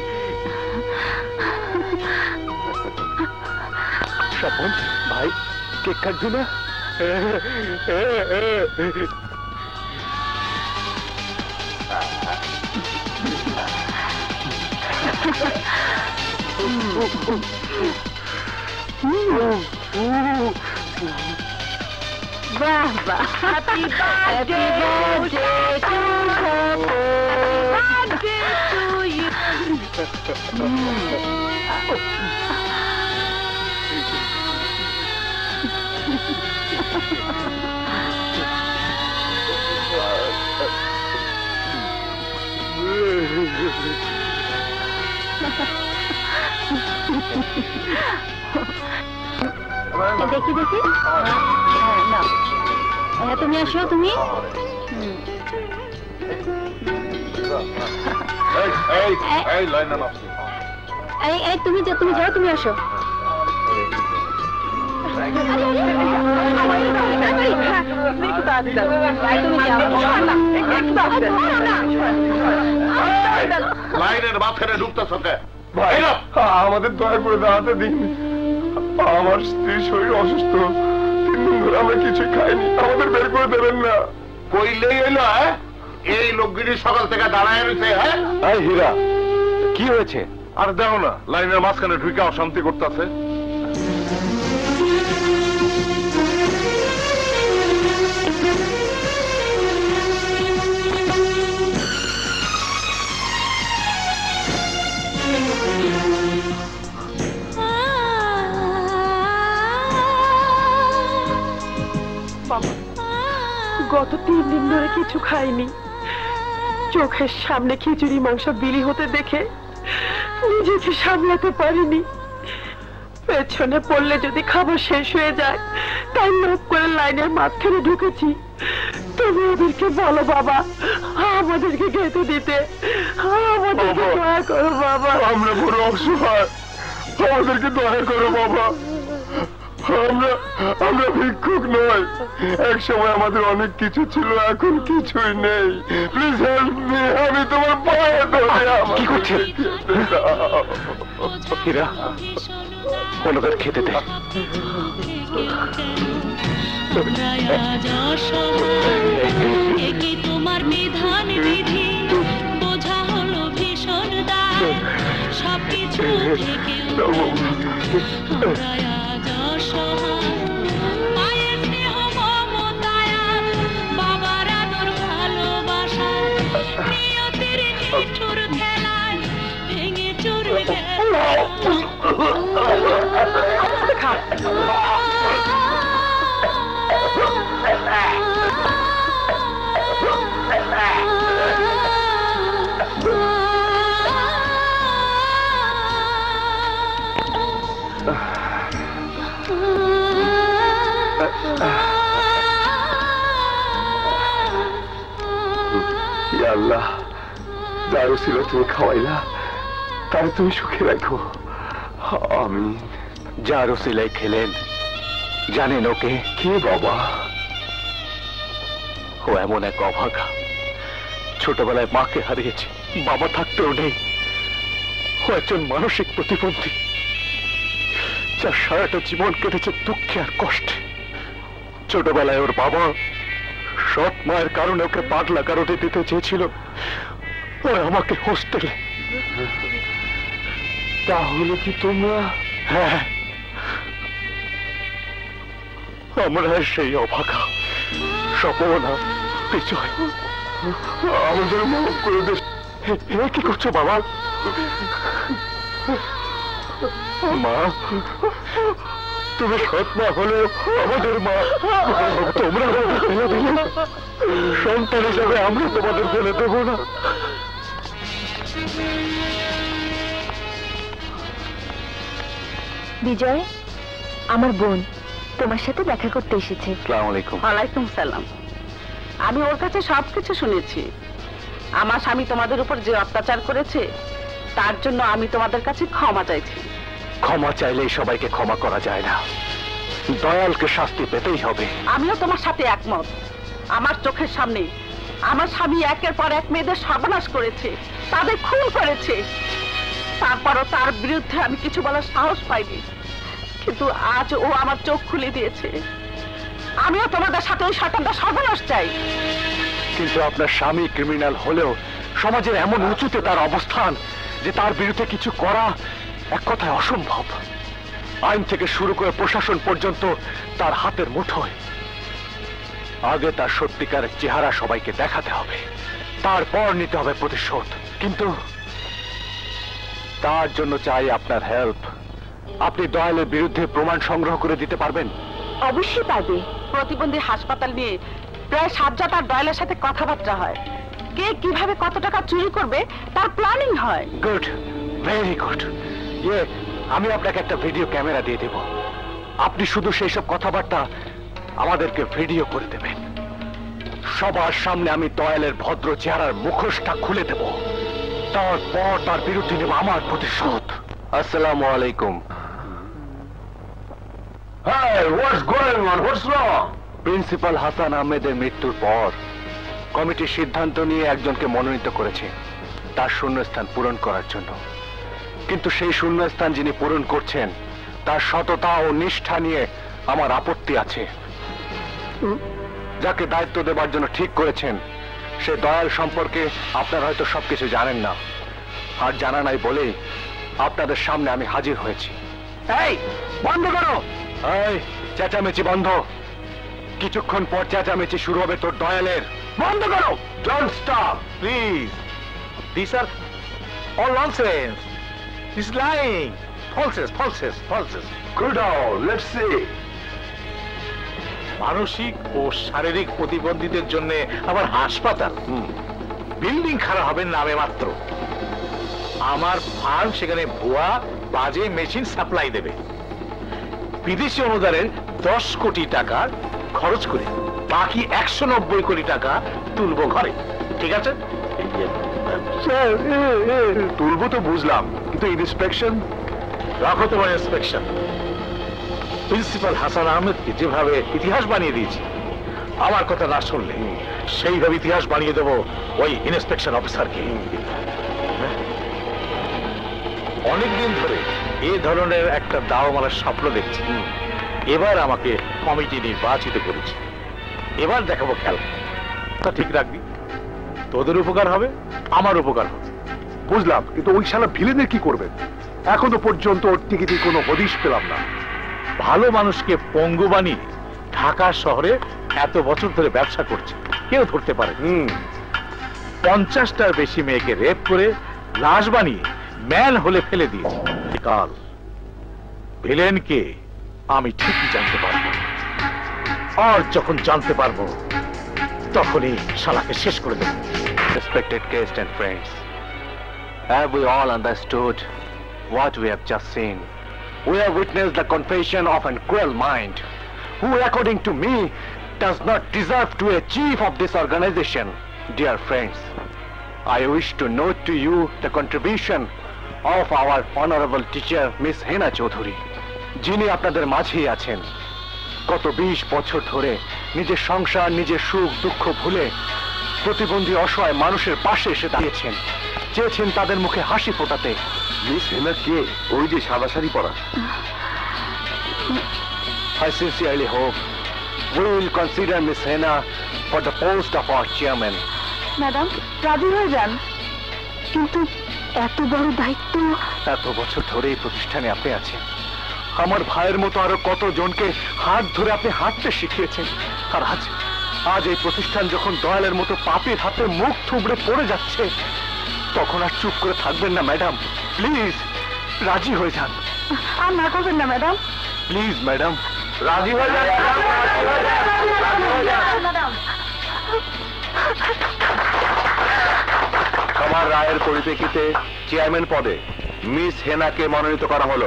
স্বপন ভাই কেক কাটবি না? বাহ বাহ, হ্যাপি বার্থডে টু ইউ। দেখি দেখি না তুমি আসো তুমি তুমি যাও তুমি আসো লাইনের মাঝখানে ঢুকতেছ ভাই, আমাদের দয়া করে দাঁড়াতে দিন। আমার স্ত্রীর শরীর অসুস্থ, 3 দিন ধরে আমরা কিছু খাইনি, আমাদের বের করে দেবেন না। কইলেই এলো এই লোকগিরি সকাল থেকে দাঁড়ায় রয়েছে। হ্যাঁ হীরা, কি হয়েছে? আর দেখো না, লাইনের মাঝখানে ঢুকে অশান্তি করতেছে। গত 3 দিন ধরে কিছু খাইনি, চোখের সামনে খিচুড়ি মাংস বিলি হতে দেখে নিজেকে সামলাতে পারিনি। পেছনে পড়লে যদি খাবার শেষ হয়ে যায় তাই লোক করে লাইনের মাঝখানে ঢুকেছি। তুমি ওদেরকে বলো বাবা আমাদেরকে খেতে দিতে, আমাদেরকে দয়া করো বাবা। আমরা বড় অসহায়, আমাদেরকে দয়া করো বাবা। আমরা ভিক্ষুক নয়, এক সময় আমাদের অনেক কিছু ছিল, এখন কিছুই নেই। প্লিজ হেল্প মি, আমি তোমার পায়ে ধরে। কি করছেন? হীরা, ওনাদের খেতে দে। তোমার বিধান বিধি বোঝা হলো ভীষণ দায়, সবকিছু বাবার আদর ভালোবাসা নিয়তির নিষ্ঠুর খেলায় ভেঙে চুরে আল্লাহ, যার ছিল তুমি খাওয়াইলা, তার তুমি সুখে রাখো। আমি যার ওসিলায় খেলেন, জানেন ওকে? কে বাবা? ও এমন এক অভাগা, ছোটবেলায় মাকে হারিয়েছে, বাবা থাকতেও নেই। ও একজন মানসিক প্রতিবন্ধী, যার সারাটা জীবন কেটেছে দুঃখে আর কষ্টে। ছোটবেলায় ওর বাবা সৎ মায়ের কারণে ওকে পাগলা কারণে দিতে চেয়েছিল, ওর আমাকে হোস্টেলে। তাহলে কি তোমরা? হ্যাঁ, আমরা সেই অভাগা স্বপনা বিজয়। আমাদের মাফ করে দে। কি করছো বাবা? মা, তুমি সৎ মা হলেও আমাদের মা। তোমরা ফেলে দিলে, সন্তান হিসাবে আমরা তোমাদের ফেলে দেবো না। বিজয়, আমার বোন তোমার সাথে দেখা করতে এসেছে। আসসালামু আলাইকুম। ওয়ালাইকুম সালাম। আমি ওর কাছে সবকিছু শুনেছি। আমার স্বামী তোমাদের উপর যে অত্যাচার করেছে তার জন্য আমি তোমাদের কাছে ক্ষমা চাইছি। ক্ষমা চাইলেই সবাইকে ক্ষমা করা যায় না, দয়ালকে শাস্তি পেতেই হবে। আমিও তোমার সাথে একমত। আমার চোখের সামনে আমার স্বামী একের পর এক মেয়েদের সর্বনাশ করেছে, তাদের খুন করেছে। তারপরও তার বিরুদ্ধে আমি কিছু বলার সাহস পাইনি, কিন্তু আজ ও আমার চোখ খুলে দিয়েছে। আমিও তোমাদের সাথে ওই শয়তানটা সর্বনাশ চাই। কিন্তু আপনার স্বামী ক্রিমিনাল হলেও সমাজের এমন উঁচুতে তার অবস্থান যে তার বিরুদ্ধে কিছু করা এক কথায় অসম্ভব। আইন থেকে শুরু করে প্রশাসন পর্যন্ত তার হাতের মুঠোয়। আগে তার সত্যিকারের চেহারা সবাইকে দেখাতে হবে, তারপর নিতে হবে প্রতিশোধ। কিন্তু তার জন্য চাই আপনার হেল্প। আপনি দয়ালের বিরুদ্ধে প্রমাণ সংগ্রহ করে দিতে পারবেন? অবশ্যই পারবে। প্রতিবন্ধী হাসপাতাল নিয়ে প্রায় 7 জাত আর দয়ালের সাথে কথাবার্তা হয়। কে কিভাবে কত টাকা চুরি করবে তার প্ল্যানিং হয়। Good, very good. ইয়ে আমি আপনাকে একটা ভিডিও ক্যামেরা দিয়ে দেব, আপনি শুধু সেই সব কথাবার্তা আমাদেরকে ভিডিও করে দেবেন। সবার সামনে আমি দয়ালের ভদ্র চেহারার মুখোশটা খুলে দেব, তারপর তার বিরুদ্ধে নেব আমার প্রতিশোধ। আসসালামু আলাইকুম। Hey, what's going on? What's wrong? Principal Hasan আহমেদের মৃত্যুর পর কমিটি সিদ্ধান্ত নিয়ে একজনকে মনোনীত করেছে তার শূন্যস্থান পূরণ করার জন্য। কিন্তু সেই শূন্যস্থান যিনি পূরণ করছেন তার সততা ও নিষ্ঠা নিয়ে আমার আপত্তি আছে। যাকে দায়িত্ব দেবার জন্য ঠিক করেছেন সে দয়াল সম্পর্কে আপনারা হয়তো সবকিছু জানেন না, আর জানা নাই বলেই আপনাদের সামনে আমি হাজির হয়েছি। এই বন্ধ করো, এই চেঁচামেচি বন্ধ। কিছুক্ষণ পর চেঁচামেচি শুরু হবে তোর দয়ালের। বন্ধ করো। Don't stop please, this are all nonsense, this lying, falses falses falses. Good on, let's see. মানসিক ও শারীরিক প্রতিবন্ধীদের জন্য আবার হাসপাতাল, বিল্ডিং খারাপ হবে নামে মাত্র। আমার ফার্ম সেখানে ভুয়া বাজে মেশিন সাপ্লাই দেবে। বিদেশি অনুদানের 10 কোটি টাকা খরচ করে বাকি 190 কোটি টাকা তুলবো ঘরে, ঠিক আছে? তুলবো তো বুঝলাম, কিন্তু ইন্সপেকশন রাখো তোমার ইন্সপেকশন। প্রিন্সিপাল হাসান আহমেদকে যেভাবে ইতিহাস বানিয়ে দিয়েছি, আমার কথা না শুনলে সেইভাবে ইতিহাস বানিয়ে দেবো ওই ইন্সপেকশন অফিসারকে। অনেকদিন ধরে এই ধরনের একটা দাওমালার স্বপ্ন দেখছি। এবার আমাকে কমিটি নির্বাচিত করেছে, এবার দেখাবো খেলা। তা ঠিক রাখবি, তোদের উপকার হবে, আমার উপকার হবে। বুঝলাম, কিন্তু ওই শালা ভিলেনের কি করবেন? এখনো পর্যন্ত ওর টিকিটে কোনো হদিশ পেলাম না। ভালো মানুষকে পঙ্গু বানিয়ে ঢাকা শহরে এত বছর ধরে ব্যবসা করছে, কেউ ধরতে পারে। 50টার বেশি মেয়েকে রেপ করে লাশ বানিয়ে ম্যান হলে ফেলে দিয়েছে। কাল ভিলেনকে আমি ঠিকই জানতে পারবো, আর যখন জানতে পারবো তখনই শালাকে শেষ করে দেবো। Respected guests and friends, have we all understood what we have just seen? We have witnessed the confession of a cruel mind, who according to me does not deserve to be a chief of this organization. Dear friends, I wish to note to you the contribution of our honorable teacher Miss Hena Chaudhuri, যিনি আপনাদের মাঝেই আছেন। গত 20 বছর ধরে নিজের সংসার, নিজের সুখ দুঃখ ভুলে প্রতিবন্ধী অসহায় মানুষের পাশে এসে দাঁড়িয়েছেন, চেয়েছেন তাদের মুখে হাসি ফোটাতে। মিস হেনা কে? ওই যে সাদা শাড়ি পরা। I sincerely hope we will consider Miss Hena for the post of our chairman. Madam রাজি হয়ে যান, কিন্তু এত বড় দায়িত্ব। এত বছর ধরে এই প্রতিষ্ঠানে আপনি আছেন, আমার ভাইয়ের মতো আরো কত জনকে হাত ধরে আপনি হাঁটতে শিখিয়েছেন। আর আজ এই প্রতিষ্ঠান যখন দয়ালের মতো পাপীর হাতে মুখ থুবড়ে পড়ে যাচ্ছে, তখন আর চুপ করে থাকবেন না ম্যাডাম। প্লিজ রাজি হয়ে যান। আর না করবেন না ম্যাডাম, প্লিজ ম্যাডাম রাজি হয়ে যান। ম্যাডাম আমার রায়ের পরিপ্রেক্ষিতে চেয়ারম্যান পদে মিস হেনাকে মনোনীত করা হলো।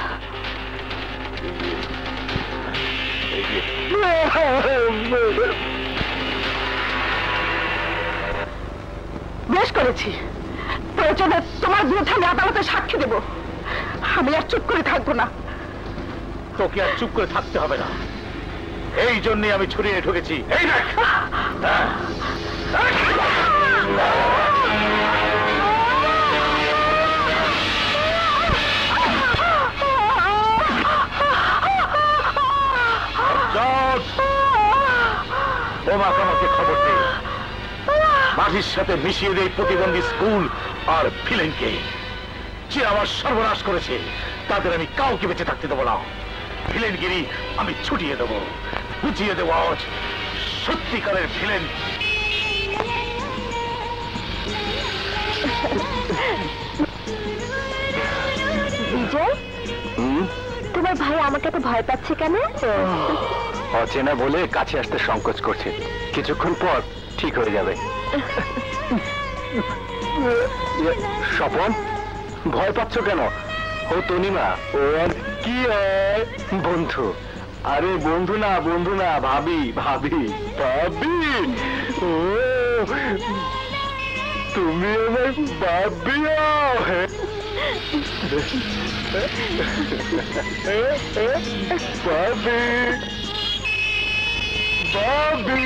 বেশ করেছি, প্রয়োজনে তোমার বিরুদ্ধে আমি আদালতে সাক্ষী দেব। আমি আর চুপ করে থাকবো না। তোকে আর চুপ করে থাকতে হবে না, এই জন্যই আমি ছড়িয়ে ঢুকেছি। এই দেখ, আমাকে খবর দে, মাঝির সাথে মিশিয়ে দেয় প্রতিবন্ধী স্কুল আর ভিলেনকে। যে আমার সর্বনাশ করেছে তাদের আমি কাউকে বেঁচে থাকতে দেবো না। ভিলেনগিরি আমি ছুটিয়ে দেবো, বুঝিয়ে দেবো আজ সত্যিকারের ভিলেন। বিজয়, তোমার ভাই আমাকে এত ভয় পাচ্ছে কেন? অচেনা বলে কাছে আসতে সংকোচ করছে, কিছুক্ষণ পর ঠিক হয়ে যাবে। স্বপন, ভয় পাচ্ছ কেন? ও তনিমা, ও কি বন্ধু? আরে বন্ধু না ভাবি ভাবি ভাবি। ও তুমি আমার ভাবি? ভাবি ভাবি।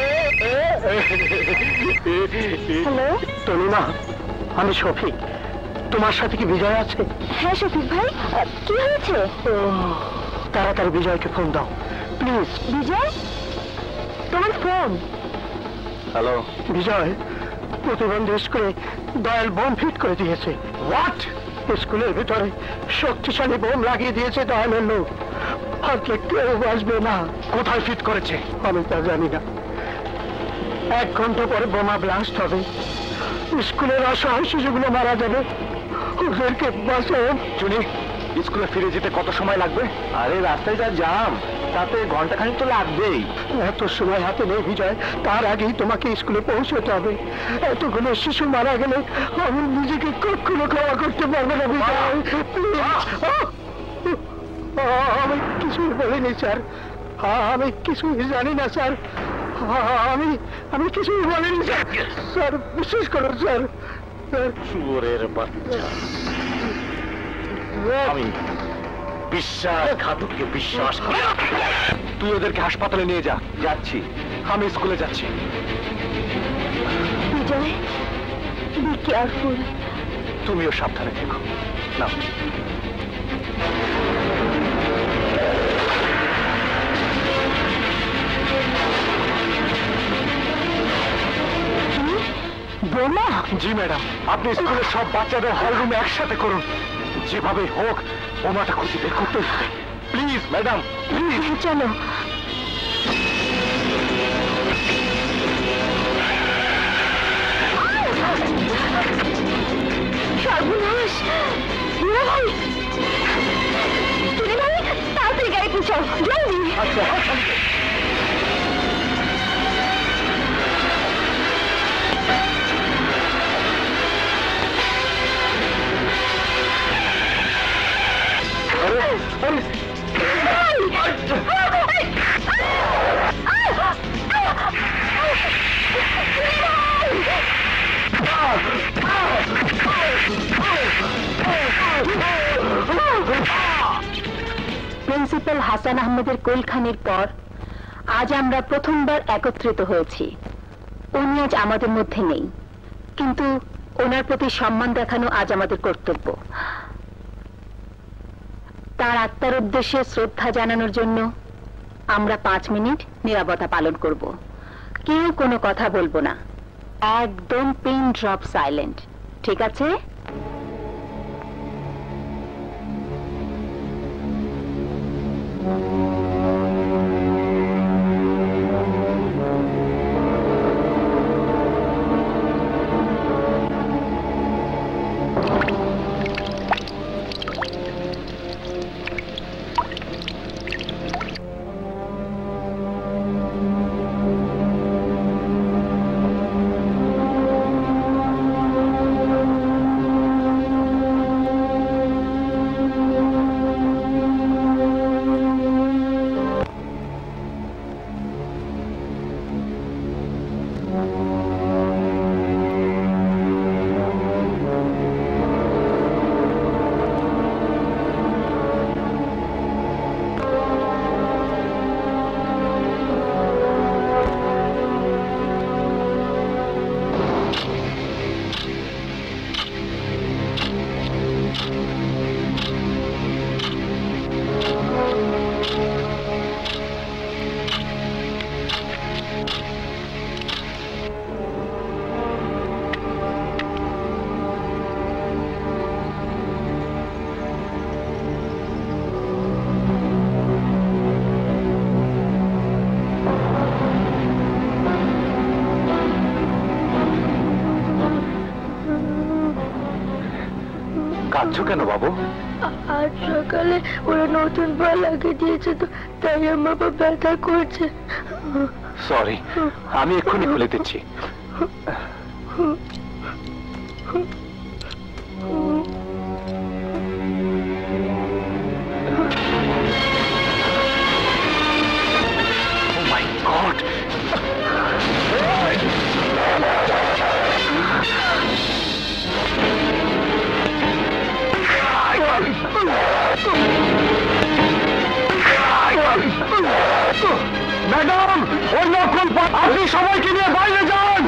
হ্যালো তনিমা, আমি শফিক। তোমার সাথে কি বিজয় আছে? হ্যাঁ শফিক ভাই, কি হয়েছে? তাড়াতাড়ি বিজয়কে ফোন দাও প্লিজ। বিজয়, তোমার ফোন? হ্যালো বিজয়, প্রতিবন্ধী স্কুলে দয়াল বোম ফিট করে দিয়েছে। হোয়াট? স্কুলের ভিতরে শক্তিশালী বোম লাগিয়ে দিয়েছে দয়ালের লোক। আজকে কেউ আসবে না। কোথায় ফিট করেছে? আমি তা জানি না। 1 ঘন্টা পরে বোমা ব্লাস্ট হবে, স্কুলের অসহায় শিশুগুলো মারা যাবে। ওদেরকে বাঁচান। চুনি, স্কুলে ফিরে যেতে কত সময় লাগবে? আরে রাস্তায় যা জাম, তাতে ঘন্টাখানিক তো লাগবেই। এত সময় হাতে নেই বিজয়, তার আগেই তোমাকে স্কুলে পৌঁছতে হবে। এতগুলো শিশু মারা গেলে আমি নিজেকে কখনো ক্ষমা করতে পারবো না বিজয়। আমি কিছুই বলিনি স্যার, আমি কিছুই জানি না স্যার, আমি কিছুই বলিনি স্যার। স্যার বিশ্বাস করুন স্যার। চোরের বাচ্চা, আমি বিশ্বাসঘাতককে বিশ্বাস করি। তুই ওদেরকে হাসপাতালে নিয়ে যা। যাচ্ছি, আমি স্কুলে যাচ্ছি। Bijoy, be careful. তুমিও সাবধানে থেকো। না বোমা? জি ম্যাডাম, আপনি স্কুলের সব বাচ্চাদের হল রুমে একসাথে করুন। যেভাবে হোক বোমাটা খুঁজে বের করতে হবে। Please madam, please. চলো। সর্বনাশ! ভাই, তুমি ভাই তাড়াতাড়ি গাড়ি পৌঁছাও, জলদি। আচ্ছা প্রিন্সিপাল হাসান আহমেদের কুলখানির পর আজ আমরা প্রথমবার একত্রিত হয়েছি। উনি আজ আমাদের মধ্যে নেই, কিন্তু ওনার প্রতি সম্মান দেখানো আজ আমাদের কর্তব্য। তার আত্মার উদ্দেশ্যে শ্রদ্ধা জানানোর জন্য আমরা 5 মিনিট নীরবতা পালন করব। কেউ কোনো কথা বলবো না, একদম পিন ড্রপ সাইলেন্ট, ঠিক আছে? কাঁদছো কেন বাবু? আজ সকালে ওরা নতুন পা লাগিয়ে দিয়েছে, তো তাই আমার পা ব্যথা করছে। সরি, আমি এক্ষুনি খুলে দিচ্ছি। আপনি সবাইকে নিয়ে বাইরে যান।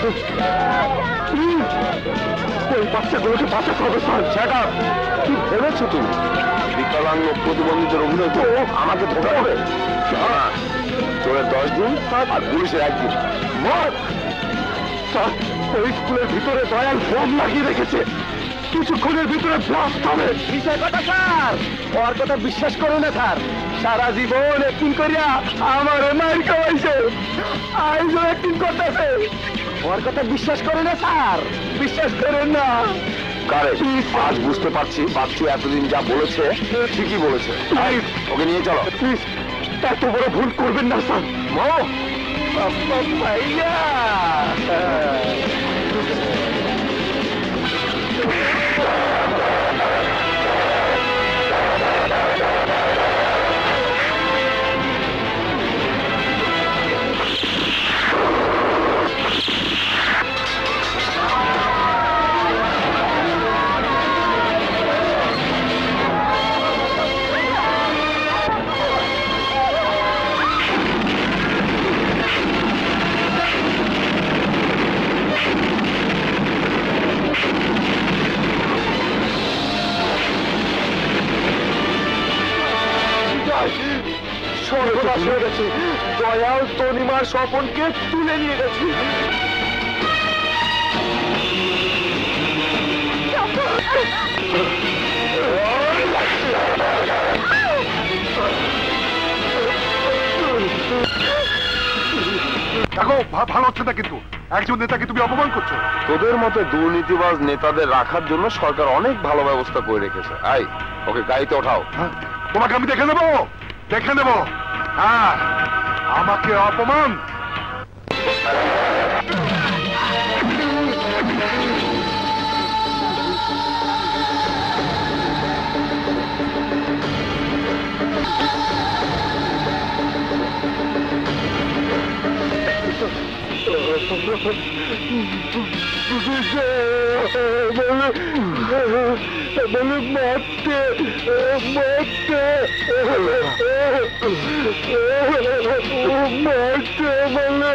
ওই বাচ্চাগুলোকে বাঁচাতে হবে স্যার। সেটা কি ভেবেছো তুমি? বিকলাঙ্গ প্রতিবন্ধীদের অভিনয় তো আমাকে ধোকা হবে? তোরা 10 দিন আর পুলিশের 1 দিন। স্যার, ওই স্কুলের ভিতরে দয়াল বোম লাগিয়ে রেখেছে, কিছুক্ষণের ভিতরে ব্লাস্ট হবে। বিষয় কথা স্যার, ওর কথা বিশ্বাস করো না স্যার। সারা জীবন একদিন করিয়া আমার মায়ের খাওয়াইছে, আইজও একদিন করতেছে। ওর কথা বিশ্বাস করে না স্যার, বিশ্বাস করেন না। আজ বুঝতে পারছি বাচ্চা এতদিন যা বলেছে ঠিকই বলেছে। ওকে নিয়ে চলো। এত বড় ভুল করবেন না স্যার। ভাইয়া সর্বনাশ হয়ে গেছে। দয়াল তনিমার স্বপনকে তুলে নিয়ে গেছে। দেখো, ভালো হচ্ছে না কিন্তু। একজন নেতাকে তুমি অপমান করছো। তোদের মতো দুর্নীতিবাজ নেতাদের রাখার জন্য সরকার অনেক ভালো ব্যবস্থা করে রেখেছে। আই, ওকে গাড়িতে ওঠাও। তোমাকে আমি দেখে নেবো, দেখে নেবো। হ্যাঁ, আমাকে অপমান। মারতে বলে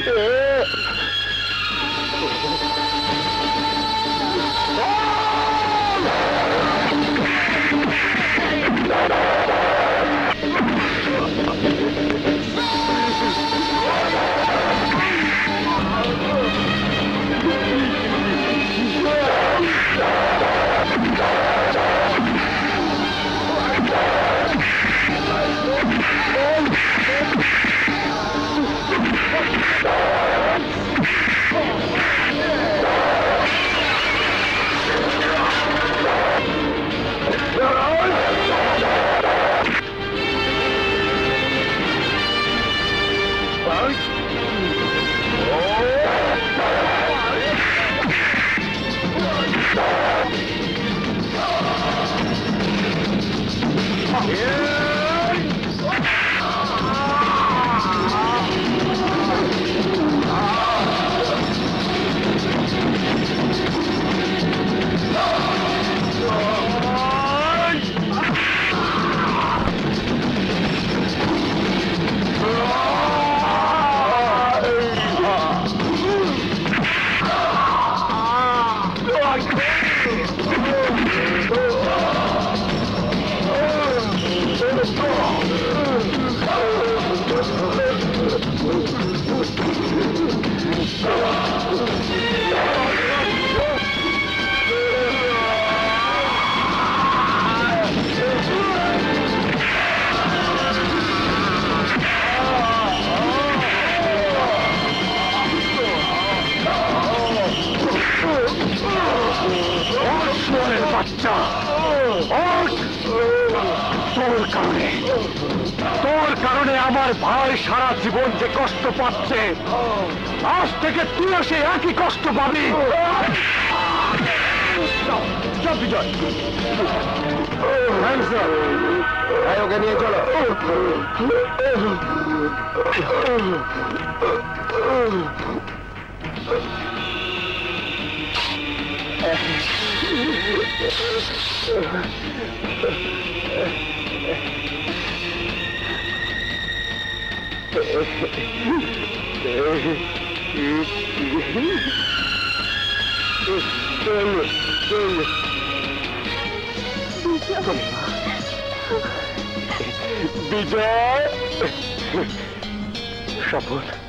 তোর কারণে আমার ভাই সারা জীবন যে কষ্ট পাচ্ছে, আজ থেকে তুইও সে একই কষ্ট পাবি। বিজয়, ওকে নিয়ে চলো। বিজয় শপথ